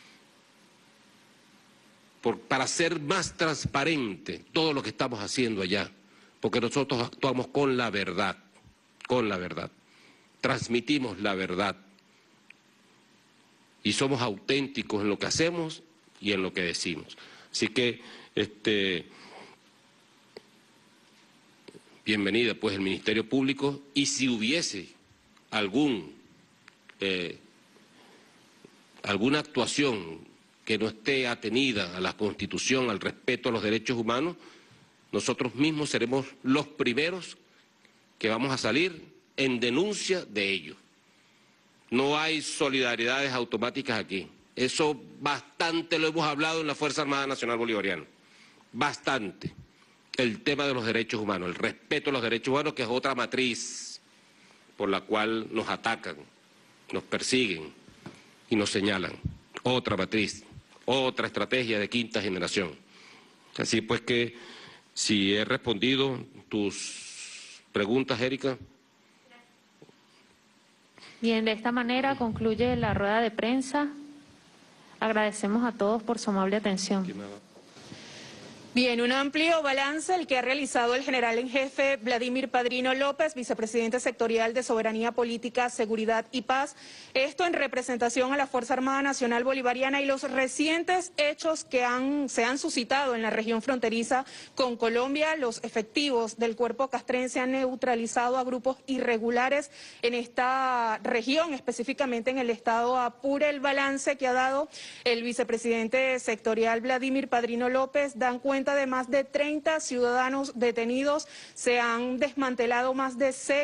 Por, para ser más transparente todo lo que estamos haciendo allá, porque nosotros actuamos con la verdad, con la verdad, transmitimos la verdad y somos auténticos en lo que hacemos y en lo que decimos. Así que, este, bienvenida pues el Ministerio Público y si hubiese algún, eh, alguna actuación que no esté atenida a la Constitución, al respeto a los derechos humanos, nosotros mismos seremos los primeros que vamos a salir en denuncia de ello. No hay solidaridades automáticas aquí. Eso bastante lo hemos hablado en la Fuerza Armada Nacional Bolivariana. Bastante. El tema de los derechos humanos, el respeto a los derechos humanos, que es otra matriz por la cual nos atacan, nos persiguen y nos señalan. Otra matriz. Otra estrategia de quinta generación. Así pues que, si he respondido tus preguntas, Erika. Bien, de esta manera concluye la rueda de prensa. Agradecemos a todos por su amable atención. Bien, un amplio balance el que ha realizado el general en jefe Vladimir Padrino López, vicepresidente sectorial de Soberanía Política, Seguridad y Paz. Esto en representación a la Fuerza Armada Nacional Bolivariana y los recientes hechos que han, se han suscitado en la región fronteriza con Colombia. Los efectivos del cuerpo castrense han neutralizado a grupos irregulares en esta región, específicamente en el estado Apure. El balance que ha dado el vicepresidente sectorial Vladimir Padrino López dan cuenta de más de treinta ciudadanos detenidos, se han desmantelado más de seis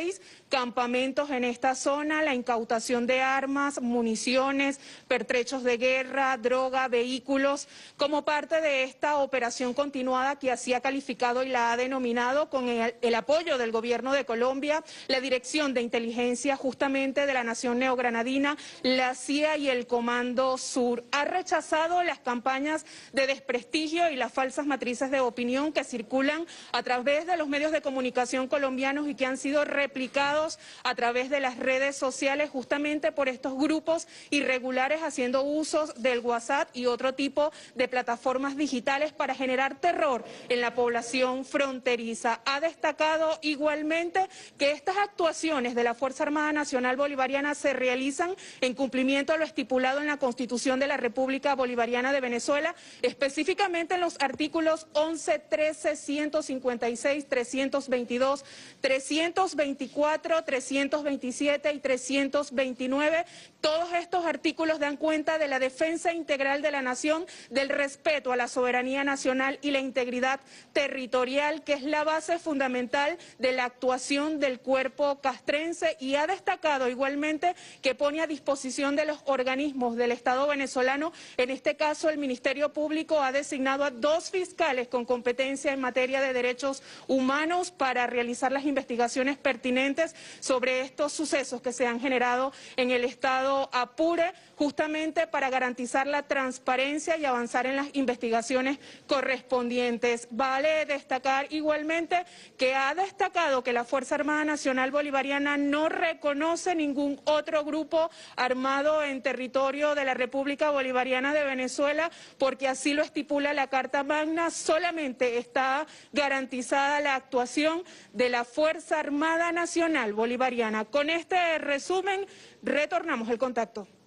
campamentos en esta zona, la incautación de armas, municiones, pertrechos de guerra, droga, vehículos, como parte de esta operación continuada que así ha calificado y la ha denominado con el, el apoyo del gobierno de Colombia, la Dirección de Inteligencia justamente de la Nación Neogranadina, la C I A y el Comando Sur. Ha rechazado las campañas de desprestigio y las falsas matrices de opinión que circulan a través de los medios de comunicación colombianos y que han sido replicados a través de las redes sociales justamente por estos grupos irregulares haciendo usos del WhatsApp y otro tipo de plataformas digitales para generar terror en la población fronteriza. Ha destacado igualmente que estas actuaciones de la Fuerza Armada Nacional Bolivariana se realizan en cumplimiento a lo estipulado en la Constitución de la República Bolivariana de Venezuela, específicamente en los artículos once, trece, ciento cincuenta y seis, trescientos veintidós, trescientos veinticuatro, trescientos veintisiete y trescientos veintinueve. Todos estos artículos dan cuenta de la defensa integral de la nación, del respeto a la soberanía nacional y la integridad territorial, que es la base fundamental de la actuación del cuerpo castrense, y ha destacado igualmente que pone a disposición de los organismos del Estado venezolano, en este caso el Ministerio Público ha designado a dos fiscales con competencia en materia de derechos humanos para realizar las investigaciones pertinentes sobre estos sucesos que se han generado en el Estado Apure, justamente para garantizar la transparencia y avanzar en las investigaciones correspondientes. Vale destacar igualmente que ha destacado que la Fuerza Armada Nacional Bolivariana no reconoce ningún otro grupo armado en territorio de la República Bolivariana de Venezuela, porque así lo estipula la Carta Magna. Solamente está garantizada la actuación de la Fuerza Armada Nacional Bolivariana. Con este resumen, retornamos el contacto.